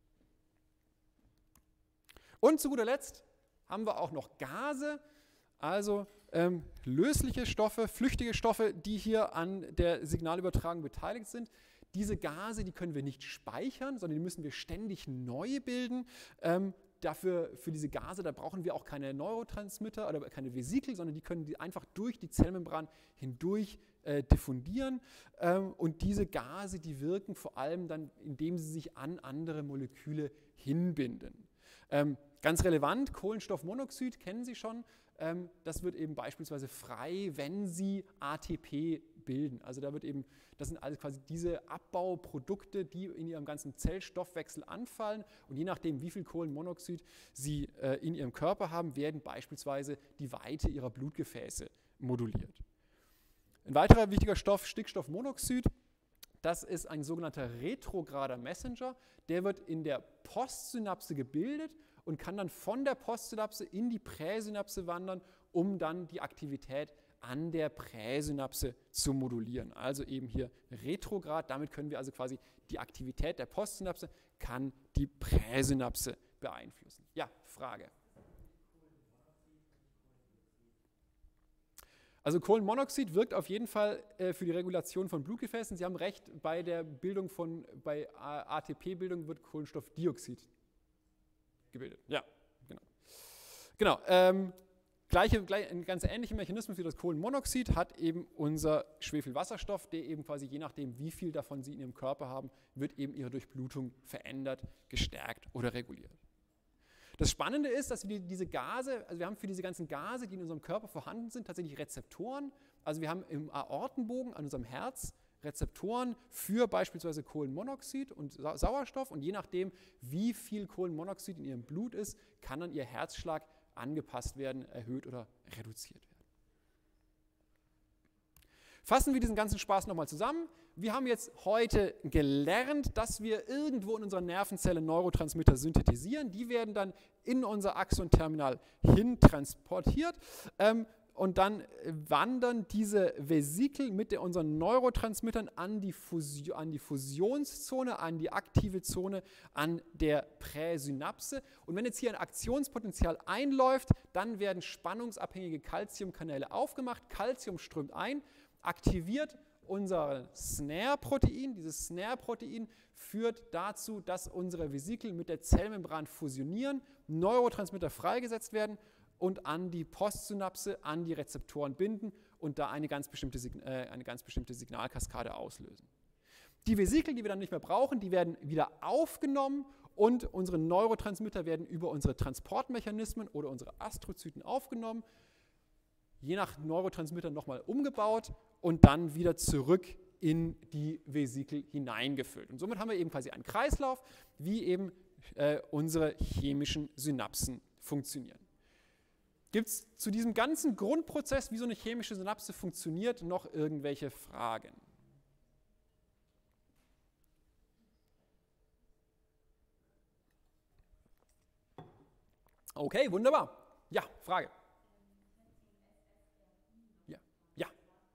Und zu guter Letzt haben wir auch noch Gase, also lösliche Stoffe, flüchtige Stoffe, die hier an der Signalübertragung beteiligt sind. Diese Gase, die können wir nicht speichern, sondern die müssen wir ständig neu bilden. Für diese Gase, da brauchen wir auch keine Neurotransmitter oder keine Vesikel, sondern die können einfach durch die Zellmembran hindurch diffundieren. Und diese Gase, die wirken vor allem dann, indem sie sich an andere Moleküle hinbinden. Ganz relevant, Kohlenstoffmonoxid kennen Sie schon. Das wird eben beispielsweise frei, wenn Sie ATP bilden. Also das sind also quasi diese Abbauprodukte, die in Ihrem ganzen Zellstoffwechsel anfallen. Und je nachdem, wie viel Kohlenmonoxid Sie in Ihrem Körper haben, werden beispielsweise die Weite Ihrer Blutgefäße moduliert. Ein weiterer wichtiger Stoff, Stickstoffmonoxid. Das ist ein sogenannter retrograder Messenger. Der wird in der Postsynapse gebildet und kann dann von der Postsynapse in die Präsynapse wandern, um dann die Aktivität an der Präsynapse zu modulieren. Also eben hier retrograd. Damit können wir also quasi die Aktivität der Postsynapse, kann die Präsynapse beeinflussen. Ja, Frage. Also Kohlenmonoxid wirkt auf jeden Fall für die Regulation von Blutgefäßen. Sie haben recht, bei der Bildung bei ATP-Bildung wird Kohlenstoffdioxid gebildet. Ja, genau. Ein ganz ähnlicher Mechanismus wie das Kohlenmonoxid hat eben unser Schwefelwasserstoff, der eben quasi je nachdem, wie viel davon Sie in Ihrem Körper haben, wird eben Ihre Durchblutung verändert, gestärkt oder reguliert. Das Spannende ist, dass wir wir haben für diese ganzen Gase, die in unserem Körper vorhanden sind, tatsächlich Rezeptoren. Also wir haben im Aortenbogen an unserem Herz Rezeptoren für beispielsweise Kohlenmonoxid und Sauerstoff. Und je nachdem, wie viel Kohlenmonoxid in Ihrem Blut ist, kann dann Ihr Herzschlag angepasst werden, erhöht oder reduziert werden. Fassen wir diesen ganzen Spaß nochmal zusammen. Wir haben jetzt heute gelernt, dass wir irgendwo in unserer Nervenzelle Neurotransmitter synthetisieren. Die werden dann in unser Axonterminal hin transportiert. Und dann wandern diese Vesikel mit unseren Neurotransmittern an die Fusionszone, an die aktive Zone, an der Präsynapse. Und wenn jetzt hier ein Aktionspotenzial einläuft, dann werden spannungsabhängige Calciumkanäle aufgemacht. Calcium strömt ein, aktiviert unser SNARE-Protein. Dieses SNARE-Protein führt dazu, dass unsere Vesikel mit der Zellmembran fusionieren, Neurotransmitter freigesetzt werden und an die Postsynapse, an die Rezeptoren binden und da eine ganz bestimmte Signalkaskade auslösen. Die Vesikel, die wir dann nicht mehr brauchen, die werden wieder aufgenommen und unsere Neurotransmitter werden über unsere Transportmechanismen oder unsere Astrozyten aufgenommen, je nach Neurotransmitter nochmal umgebaut und dann wieder zurück in die Vesikel hineingefüllt. Und somit haben wir eben quasi einen Kreislauf, wie eben unsere chemischen Synapsen funktionieren. Gibt es zu diesem ganzen Grundprozess, wie so eine chemische Synapse funktioniert, noch irgendwelche Fragen? Okay, wunderbar. Ja, Frage. Ja.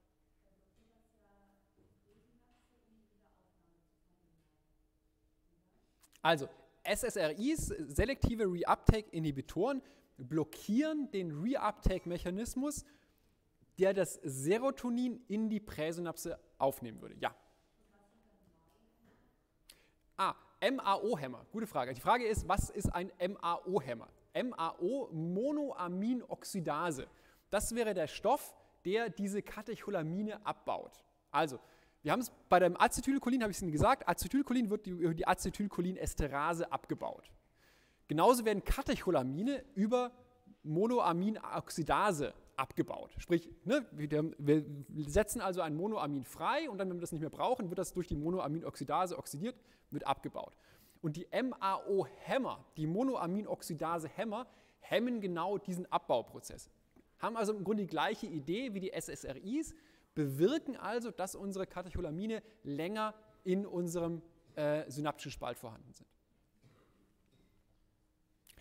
Also, SSRIs, selektive Reuptake-Inhibitoren, blockieren den Reuptake-Mechanismus, der das Serotonin in die Präsynapse aufnehmen würde. Ja. MAO-Hämmer. Gute Frage. Die Frage ist, was ist ein MAO-Hämmer? MAO, Monoaminoxidase. Das wäre der Stoff, der diese Katecholamine abbaut. Also, wir haben es bei dem Acetylcholin, habe ich es Ihnen gesagt, Acetylcholin wird über die Acetylcholinesterase abgebaut. Genauso werden Katecholamine über Monoaminoxidase abgebaut. Sprich, wir setzen also ein Monoamin frei und dann, wenn wir das nicht mehr brauchen, wird das durch die Monoaminoxidase oxidiert, wird abgebaut. Und die MAO-Hämmer, die Monoaminoxidase-Hämmer, hemmen genau diesen Abbauprozess. Haben also im Grunde die gleiche Idee wie die SSRIs, bewirken also, dass unsere Katecholamine länger in unserem synaptischen Spalt vorhanden sind.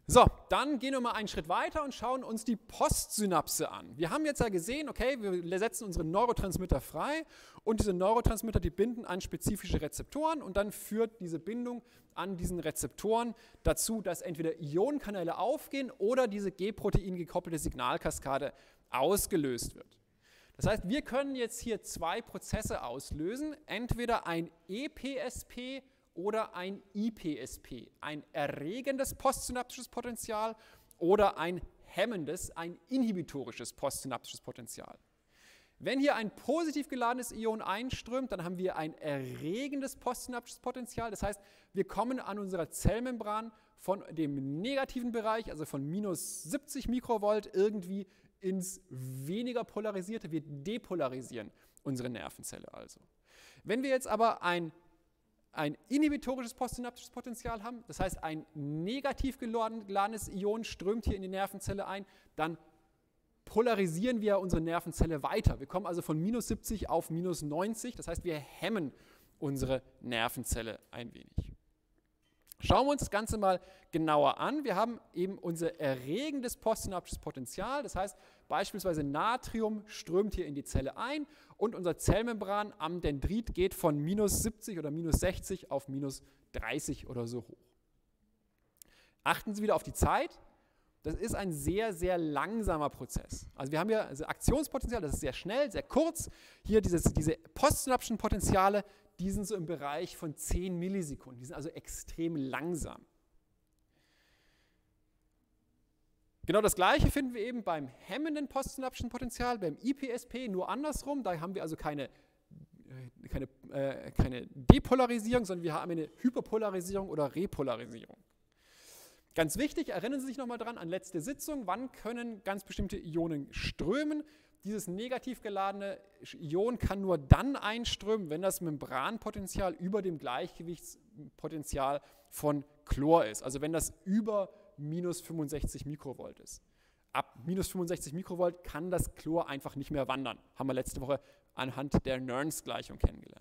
So, dann gehen wir mal einen Schritt weiter und schauen uns die Postsynapse an. Wir haben jetzt ja gesehen, okay, wir setzen unsere Neurotransmitter frei und diese Neurotransmitter, die binden an spezifische Rezeptoren und dann führt diese Bindung an diesen Rezeptoren dazu, dass entweder Ionenkanäle aufgehen oder diese G-Protein gekoppelte Signalkaskade ausgelöst wird. Das heißt, wir können jetzt hier zwei Prozesse auslösen, entweder ein EPSP oder ein IPSP, ein erregendes postsynaptisches Potenzial oder ein hemmendes, ein inhibitorisches postsynaptisches Potenzial. Wenn hier ein positiv geladenes Ion einströmt, dann haben wir ein erregendes postsynaptisches Potenzial. Das heißt, wir kommen an unserer Zellmembran von dem negativen Bereich, also von minus 70 Mikrovolt, irgendwie ins weniger polarisierte. Wir depolarisieren unsere Nervenzelle also. Wenn wir jetzt aber ein inhibitorisches postsynaptisches Potenzial haben, das heißt, ein negativ geladenes Ion strömt hier in die Nervenzelle ein, dann polarisieren wir unsere Nervenzelle weiter. Wir kommen also von minus 70 auf minus 90, das heißt, wir hemmen unsere Nervenzelle ein wenig. Schauen wir uns das Ganze mal genauer an. Wir haben eben unser erregendes postsynaptisches Potenzial, das heißt beispielsweise Natrium strömt hier in die Zelle ein und unser Zellmembran am Dendrit geht von minus 70 oder minus 60 auf minus 30 oder so hoch. Achten Sie wieder auf die Zeit. Das ist ein sehr, sehr langsamer Prozess. Also wir haben hier also Aktionspotenzial, das ist sehr schnell, sehr kurz. Hier diese postsynaptischen Potenziale, die sind so im Bereich von 10 Millisekunden. Die sind also extrem langsam. Genau das Gleiche finden wir eben beim hemmenden postsynaptischen Potenzial, beim IPSP, nur andersrum. Da haben wir also keine Depolarisierung, sondern wir haben eine Hyperpolarisierung oder Repolarisierung. Ganz wichtig, erinnern Sie sich nochmal dran an letzte Sitzung, wann können ganz bestimmte Ionen strömen. Dieses negativ geladene Ion kann nur dann einströmen, wenn das Membranpotenzial über dem Gleichgewichtspotenzial von Chlor ist. Also wenn das über minus 65 Mikrovolt ist. Ab minus 65 Mikrovolt kann das Chlor einfach nicht mehr wandern. Haben wir letzte Woche anhand der Nernst-Gleichung kennengelernt.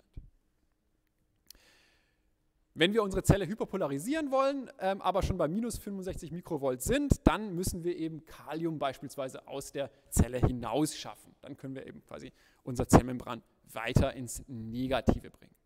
Wenn wir unsere Zelle hyperpolarisieren wollen, aber schon bei minus 65 Mikrovolt sind, dann müssen wir eben Kalium beispielsweise aus der Zelle hinaus schaffen. Dann können wir eben quasi unser Zellmembran weiter ins Negative bringen.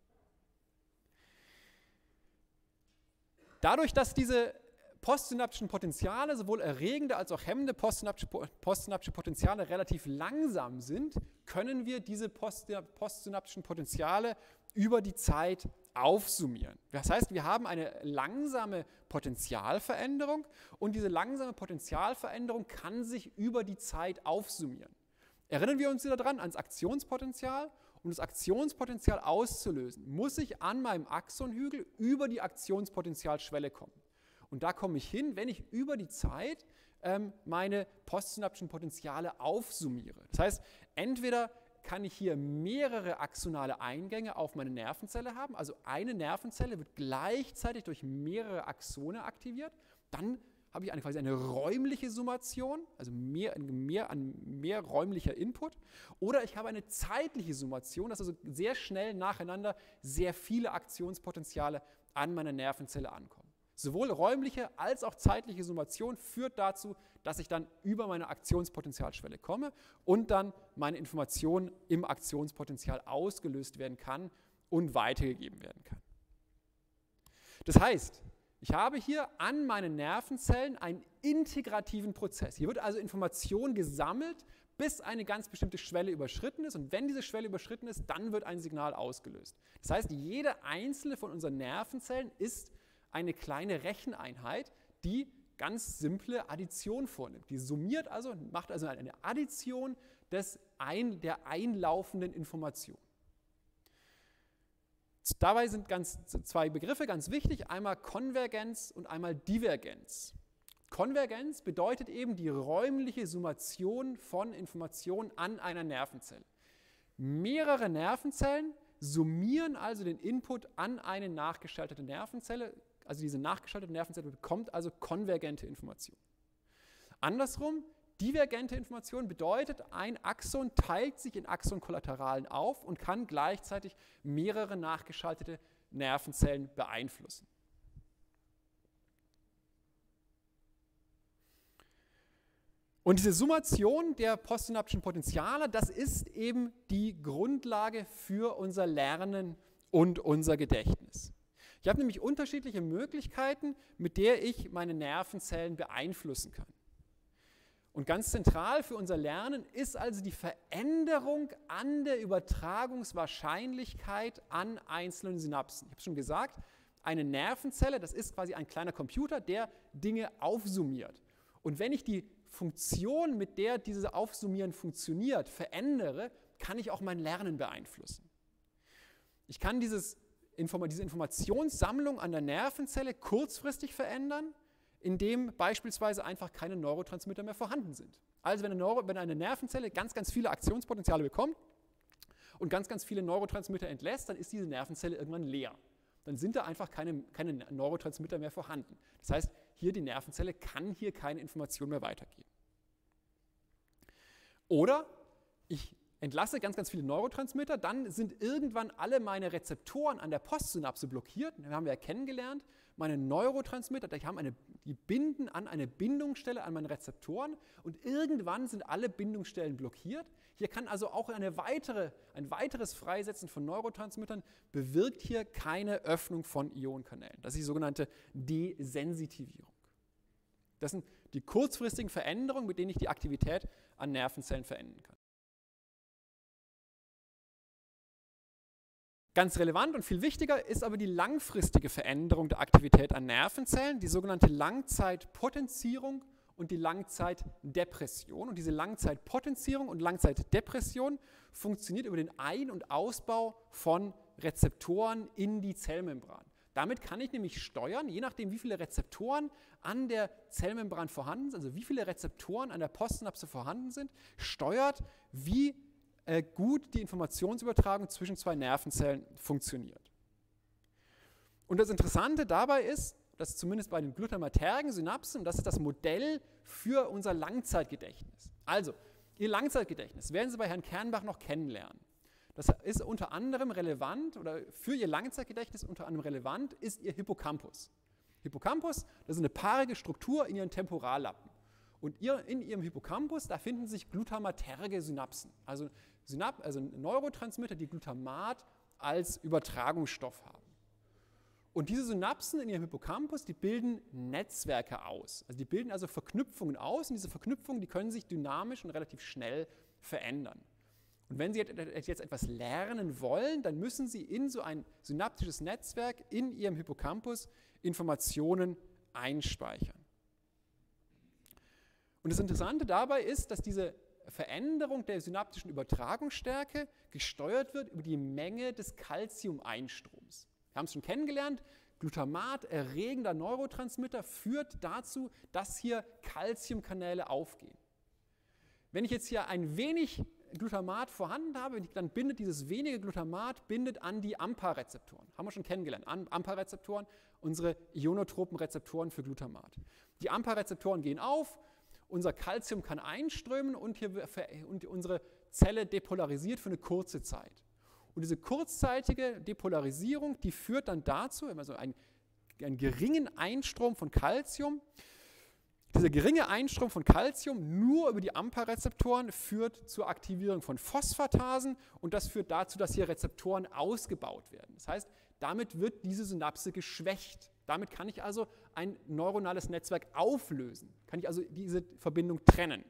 Dadurch, dass diese postsynaptischen Potenziale, sowohl erregende als auch hemmende postsynaptische Potenziale relativ langsam sind, können wir diese postsynaptischen Potenziale über die Zeit aufsummieren. Das heißt, wir haben eine langsame Potentialveränderung und diese langsame Potentialveränderung kann sich über die Zeit aufsummieren. Erinnern wir uns wieder daran ans Aktionspotenzial. Um das Aktionspotenzial auszulösen, muss ich an meinem Axonhügel über die Aktionspotentialschwelle kommen. Und da komme ich hin, wenn ich über die Zeit meine postsynaptischen Potenziale aufsummiere. Das heißt, entweder kann ich hier mehrere axonale Eingänge auf meine Nervenzelle haben, also eine Nervenzelle wird gleichzeitig durch mehrere Axone aktiviert, dann habe ich quasi eine räumliche Summation, also mehr räumlicher Input, oder ich habe eine zeitliche Summation, dass also sehr schnell nacheinander sehr viele Aktionspotenziale an meiner Nervenzelle ankommen. Sowohl räumliche als auch zeitliche Summation führt dazu, dass ich dann über meine Aktionspotentialschwelle komme und dann meine Information im Aktionspotenzial ausgelöst werden kann und weitergegeben werden kann. Das heißt, ich habe hier an meinen Nervenzellen einen integrativen Prozess. Hier wird also Information gesammelt, bis eine ganz bestimmte Schwelle überschritten ist. Und wenn diese Schwelle überschritten ist, dann wird ein Signal ausgelöst. Das heißt, jede einzelne von unseren Nervenzellen ist eine kleine Recheneinheit, die ganz simple Addition vornimmt. Die summiert also, macht also eine Addition der einlaufenden Information. Dabei sind zwei Begriffe ganz wichtig, einmal Konvergenz und einmal Divergenz. Konvergenz bedeutet eben die räumliche Summation von Informationen an einer Nervenzelle. Mehrere Nervenzellen summieren also den Input an eine nachgeschaltete Nervenzelle. Also diese nachgeschaltete Nervenzelle bekommt also konvergente Information. Andersrum, divergente Information bedeutet, ein Axon teilt sich in Axonkollateralen auf und kann gleichzeitig mehrere nachgeschaltete Nervenzellen beeinflussen. Und diese Summation der postsynaptischen Potenziale, das ist eben die Grundlage für unser Lernen und unser Gedächtnis. Ich habe nämlich unterschiedliche Möglichkeiten, mit der ich meine Nervenzellen beeinflussen kann. Und ganz zentral für unser Lernen ist also die Veränderung an der Übertragungswahrscheinlichkeit an einzelnen Synapsen. Ich habe schon gesagt, eine Nervenzelle, das ist quasi ein kleiner Computer, der Dinge aufsummiert. Und wenn ich die Funktion, mit der dieses Aufsummieren funktioniert, verändere, kann ich auch mein Lernen beeinflussen. Ich kann diese Informationssammlung an der Nervenzelle kurzfristig verändern, indem beispielsweise einfach keine Neurotransmitter mehr vorhanden sind. Also wenn eine Nervenzelle ganz, ganz viele Aktionspotenziale bekommt und ganz, ganz viele Neurotransmitter entlässt, dann ist diese Nervenzelle irgendwann leer. Dann sind da einfach keine Neurotransmitter mehr vorhanden. Das heißt, hier die Nervenzelle kann hier keine Information mehr weitergeben. Oder ich entlasse ganz, ganz viele Neurotransmitter, dann sind irgendwann alle meine Rezeptoren an der Postsynapse blockiert. Das haben wir ja kennengelernt. Meine Neurotransmitter, die binden an eine Bindungsstelle an meine Rezeptoren und irgendwann sind alle Bindungsstellen blockiert. Hier kann also auch ein weiteres Freisetzen von Neurotransmittern bewirkt hier keine Öffnung von Ionenkanälen. Das ist die sogenannte Desensitivierung. Das sind die kurzfristigen Veränderungen, mit denen ich die Aktivität an Nervenzellen verändern kann. Ganz relevant und viel wichtiger ist aber die langfristige Veränderung der Aktivität an Nervenzellen, die sogenannte Langzeitpotenzierung und die Langzeitdepression. Und diese Langzeitpotenzierung und Langzeitdepression funktioniert über den Ein- und Ausbau von Rezeptoren in die Zellmembran. Damit kann ich nämlich steuern, je nachdem wie viele Rezeptoren an der Zellmembran vorhanden sind, also wie viele Rezeptoren an der Postsynapse vorhanden sind, steuert, wie gut die Informationsübertragung zwischen zwei Nervenzellen funktioniert. Und das Interessante dabei ist, dass zumindest bei den glutamatergen Synapsen, und das ist das Modell für unser Langzeitgedächtnis. Also, Ihr Langzeitgedächtnis werden Sie bei Herrn Kernbach noch kennenlernen. Das ist unter anderem relevant, oder für Ihr Langzeitgedächtnis unter anderem relevant, ist Ihr Hippocampus. Hippocampus, das ist eine paarige Struktur in Ihren Temporallappen. Und in Ihrem Hippocampus, da finden sich glutamaterge Synapsen, also Neurotransmitter, die Glutamat als Übertragungsstoff haben. Und diese Synapsen in Ihrem Hippocampus, die bilden Netzwerke aus. Also die bilden also Verknüpfungen aus und diese Verknüpfungen, die können sich dynamisch und relativ schnell verändern. Und wenn Sie jetzt etwas lernen wollen, dann müssen Sie in so ein synaptisches Netzwerk in Ihrem Hippocampus Informationen einspeichern. Und das Interessante dabei ist, dass diese Veränderung der synaptischen Übertragungsstärke gesteuert wird über die Menge des Calcium-Einstroms. Wir haben es schon kennengelernt, Glutamat, erregender Neurotransmitter, führt dazu, dass hier Calciumkanäle aufgehen. Wenn ich jetzt hier ein wenig Glutamat vorhanden habe, dann bindet dieses wenige Glutamat an die AMPA-Rezeptoren. Haben wir schon kennengelernt. AMPA-Rezeptoren, unsere ionotropen Rezeptoren für Glutamat. Die AMPA-Rezeptoren gehen auf, unser Calcium kann einströmen und unsere Zelle depolarisiert für eine kurze Zeit. Und diese kurzzeitige Depolarisierung, die führt dann dazu, also einen geringen Einstrom von Calcium. Dieser geringe Einstrom von Calcium nur über die AMPA-Rezeptoren führt zur Aktivierung von Phosphatasen und das führt dazu, dass hier Rezeptoren ausgebaut werden. Das heißt, damit wird diese Synapse geschwächt. Damit kann ich also ein neuronales Netzwerk auflösen, kann ich also diese Verbindung trennen.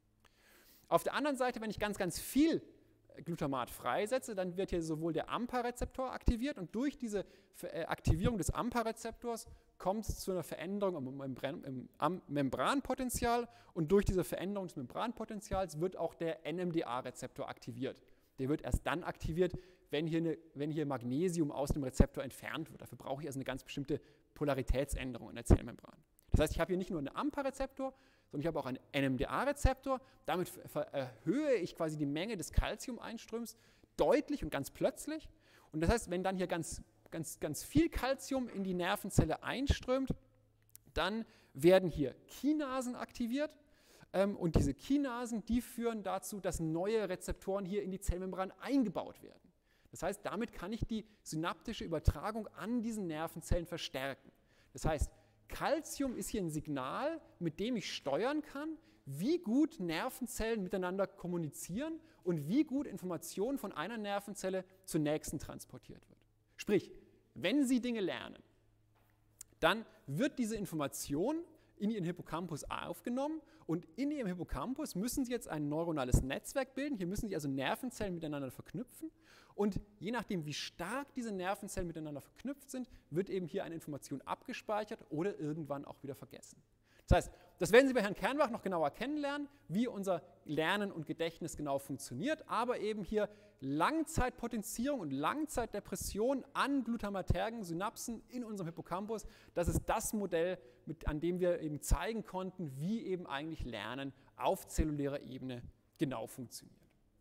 Auf der anderen Seite, wenn ich ganz, ganz viel Glutamat freisetze, dann wird hier sowohl der AMPA-Rezeptor aktiviert und durch diese Aktivierung des AMPA-Rezeptors kommt es zu einer Veränderung am Membranpotential und durch diese Veränderung des Membranpotentials wird auch der NMDA-Rezeptor aktiviert. Der wird erst dann aktiviert, wenn hier Magnesium aus dem Rezeptor entfernt wird. Dafür brauche ich also eine ganz bestimmte Polaritätsänderung in der Zellmembran. Das heißt, ich habe hier nicht nur einen AMPA-Rezeptor, sondern ich habe auch einen NMDA-Rezeptor. Damit erhöhe ich quasi die Menge des Calcium-Einstroms deutlich und ganz plötzlich. Und das heißt, wenn dann hier ganz viel Calcium in die Nervenzelle einströmt, dann werden hier Kinasen aktiviert. Und diese Kinasen, die führen dazu, dass neue Rezeptoren hier in die Zellmembran eingebaut werden. Das heißt, damit kann ich die synaptische Übertragung an diesen Nervenzellen verstärken. Das heißt, Calcium ist hier ein Signal, mit dem ich steuern kann, wie gut Nervenzellen miteinander kommunizieren und wie gut Information von einer Nervenzelle zur nächsten transportiert wird. Sprich, wenn Sie Dinge lernen, dann wird diese Information in Ihren Hippocampus aufgenommen und in Ihrem Hippocampus müssen Sie jetzt ein neuronales Netzwerk bilden. Hier müssen Sie also Nervenzellen miteinander verknüpfen und je nachdem, wie stark diese Nervenzellen miteinander verknüpft sind, wird eben hier eine Information abgespeichert oder irgendwann auch wieder vergessen. Das heißt, das werden Sie bei Herrn Kernbach noch genauer kennenlernen, wie unser Lernen und Gedächtnis genau funktioniert, aber eben hier Langzeitpotenzierung und Langzeitdepression an glutamatergen Synapsen in unserem Hippocampus, das ist das Modell, an dem wir eben zeigen konnten, wie eben eigentlich Lernen auf zellulärer Ebene genau funktioniert.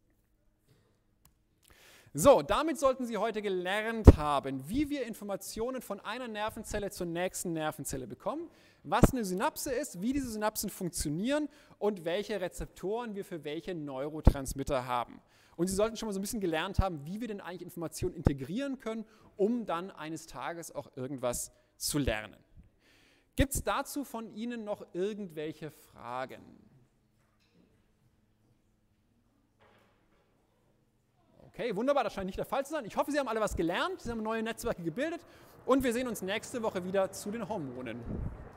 So, damit sollten Sie heute gelernt haben, wie wir Informationen von einer Nervenzelle zur nächsten Nervenzelle bekommen, was eine Synapse ist, wie diese Synapsen funktionieren und welche Rezeptoren wir für welche Neurotransmitter haben. Und Sie sollten schon mal so ein bisschen gelernt haben, wie wir denn eigentlich Informationen integrieren können, um dann eines Tages auch irgendwas zu lernen. Gibt es dazu von Ihnen noch irgendwelche Fragen? Okay, wunderbar, das scheint nicht der Fall zu sein. Ich hoffe, Sie haben alle was gelernt, Sie haben neue Netzwerke gebildet und wir sehen uns nächste Woche wieder zu den Hormonen.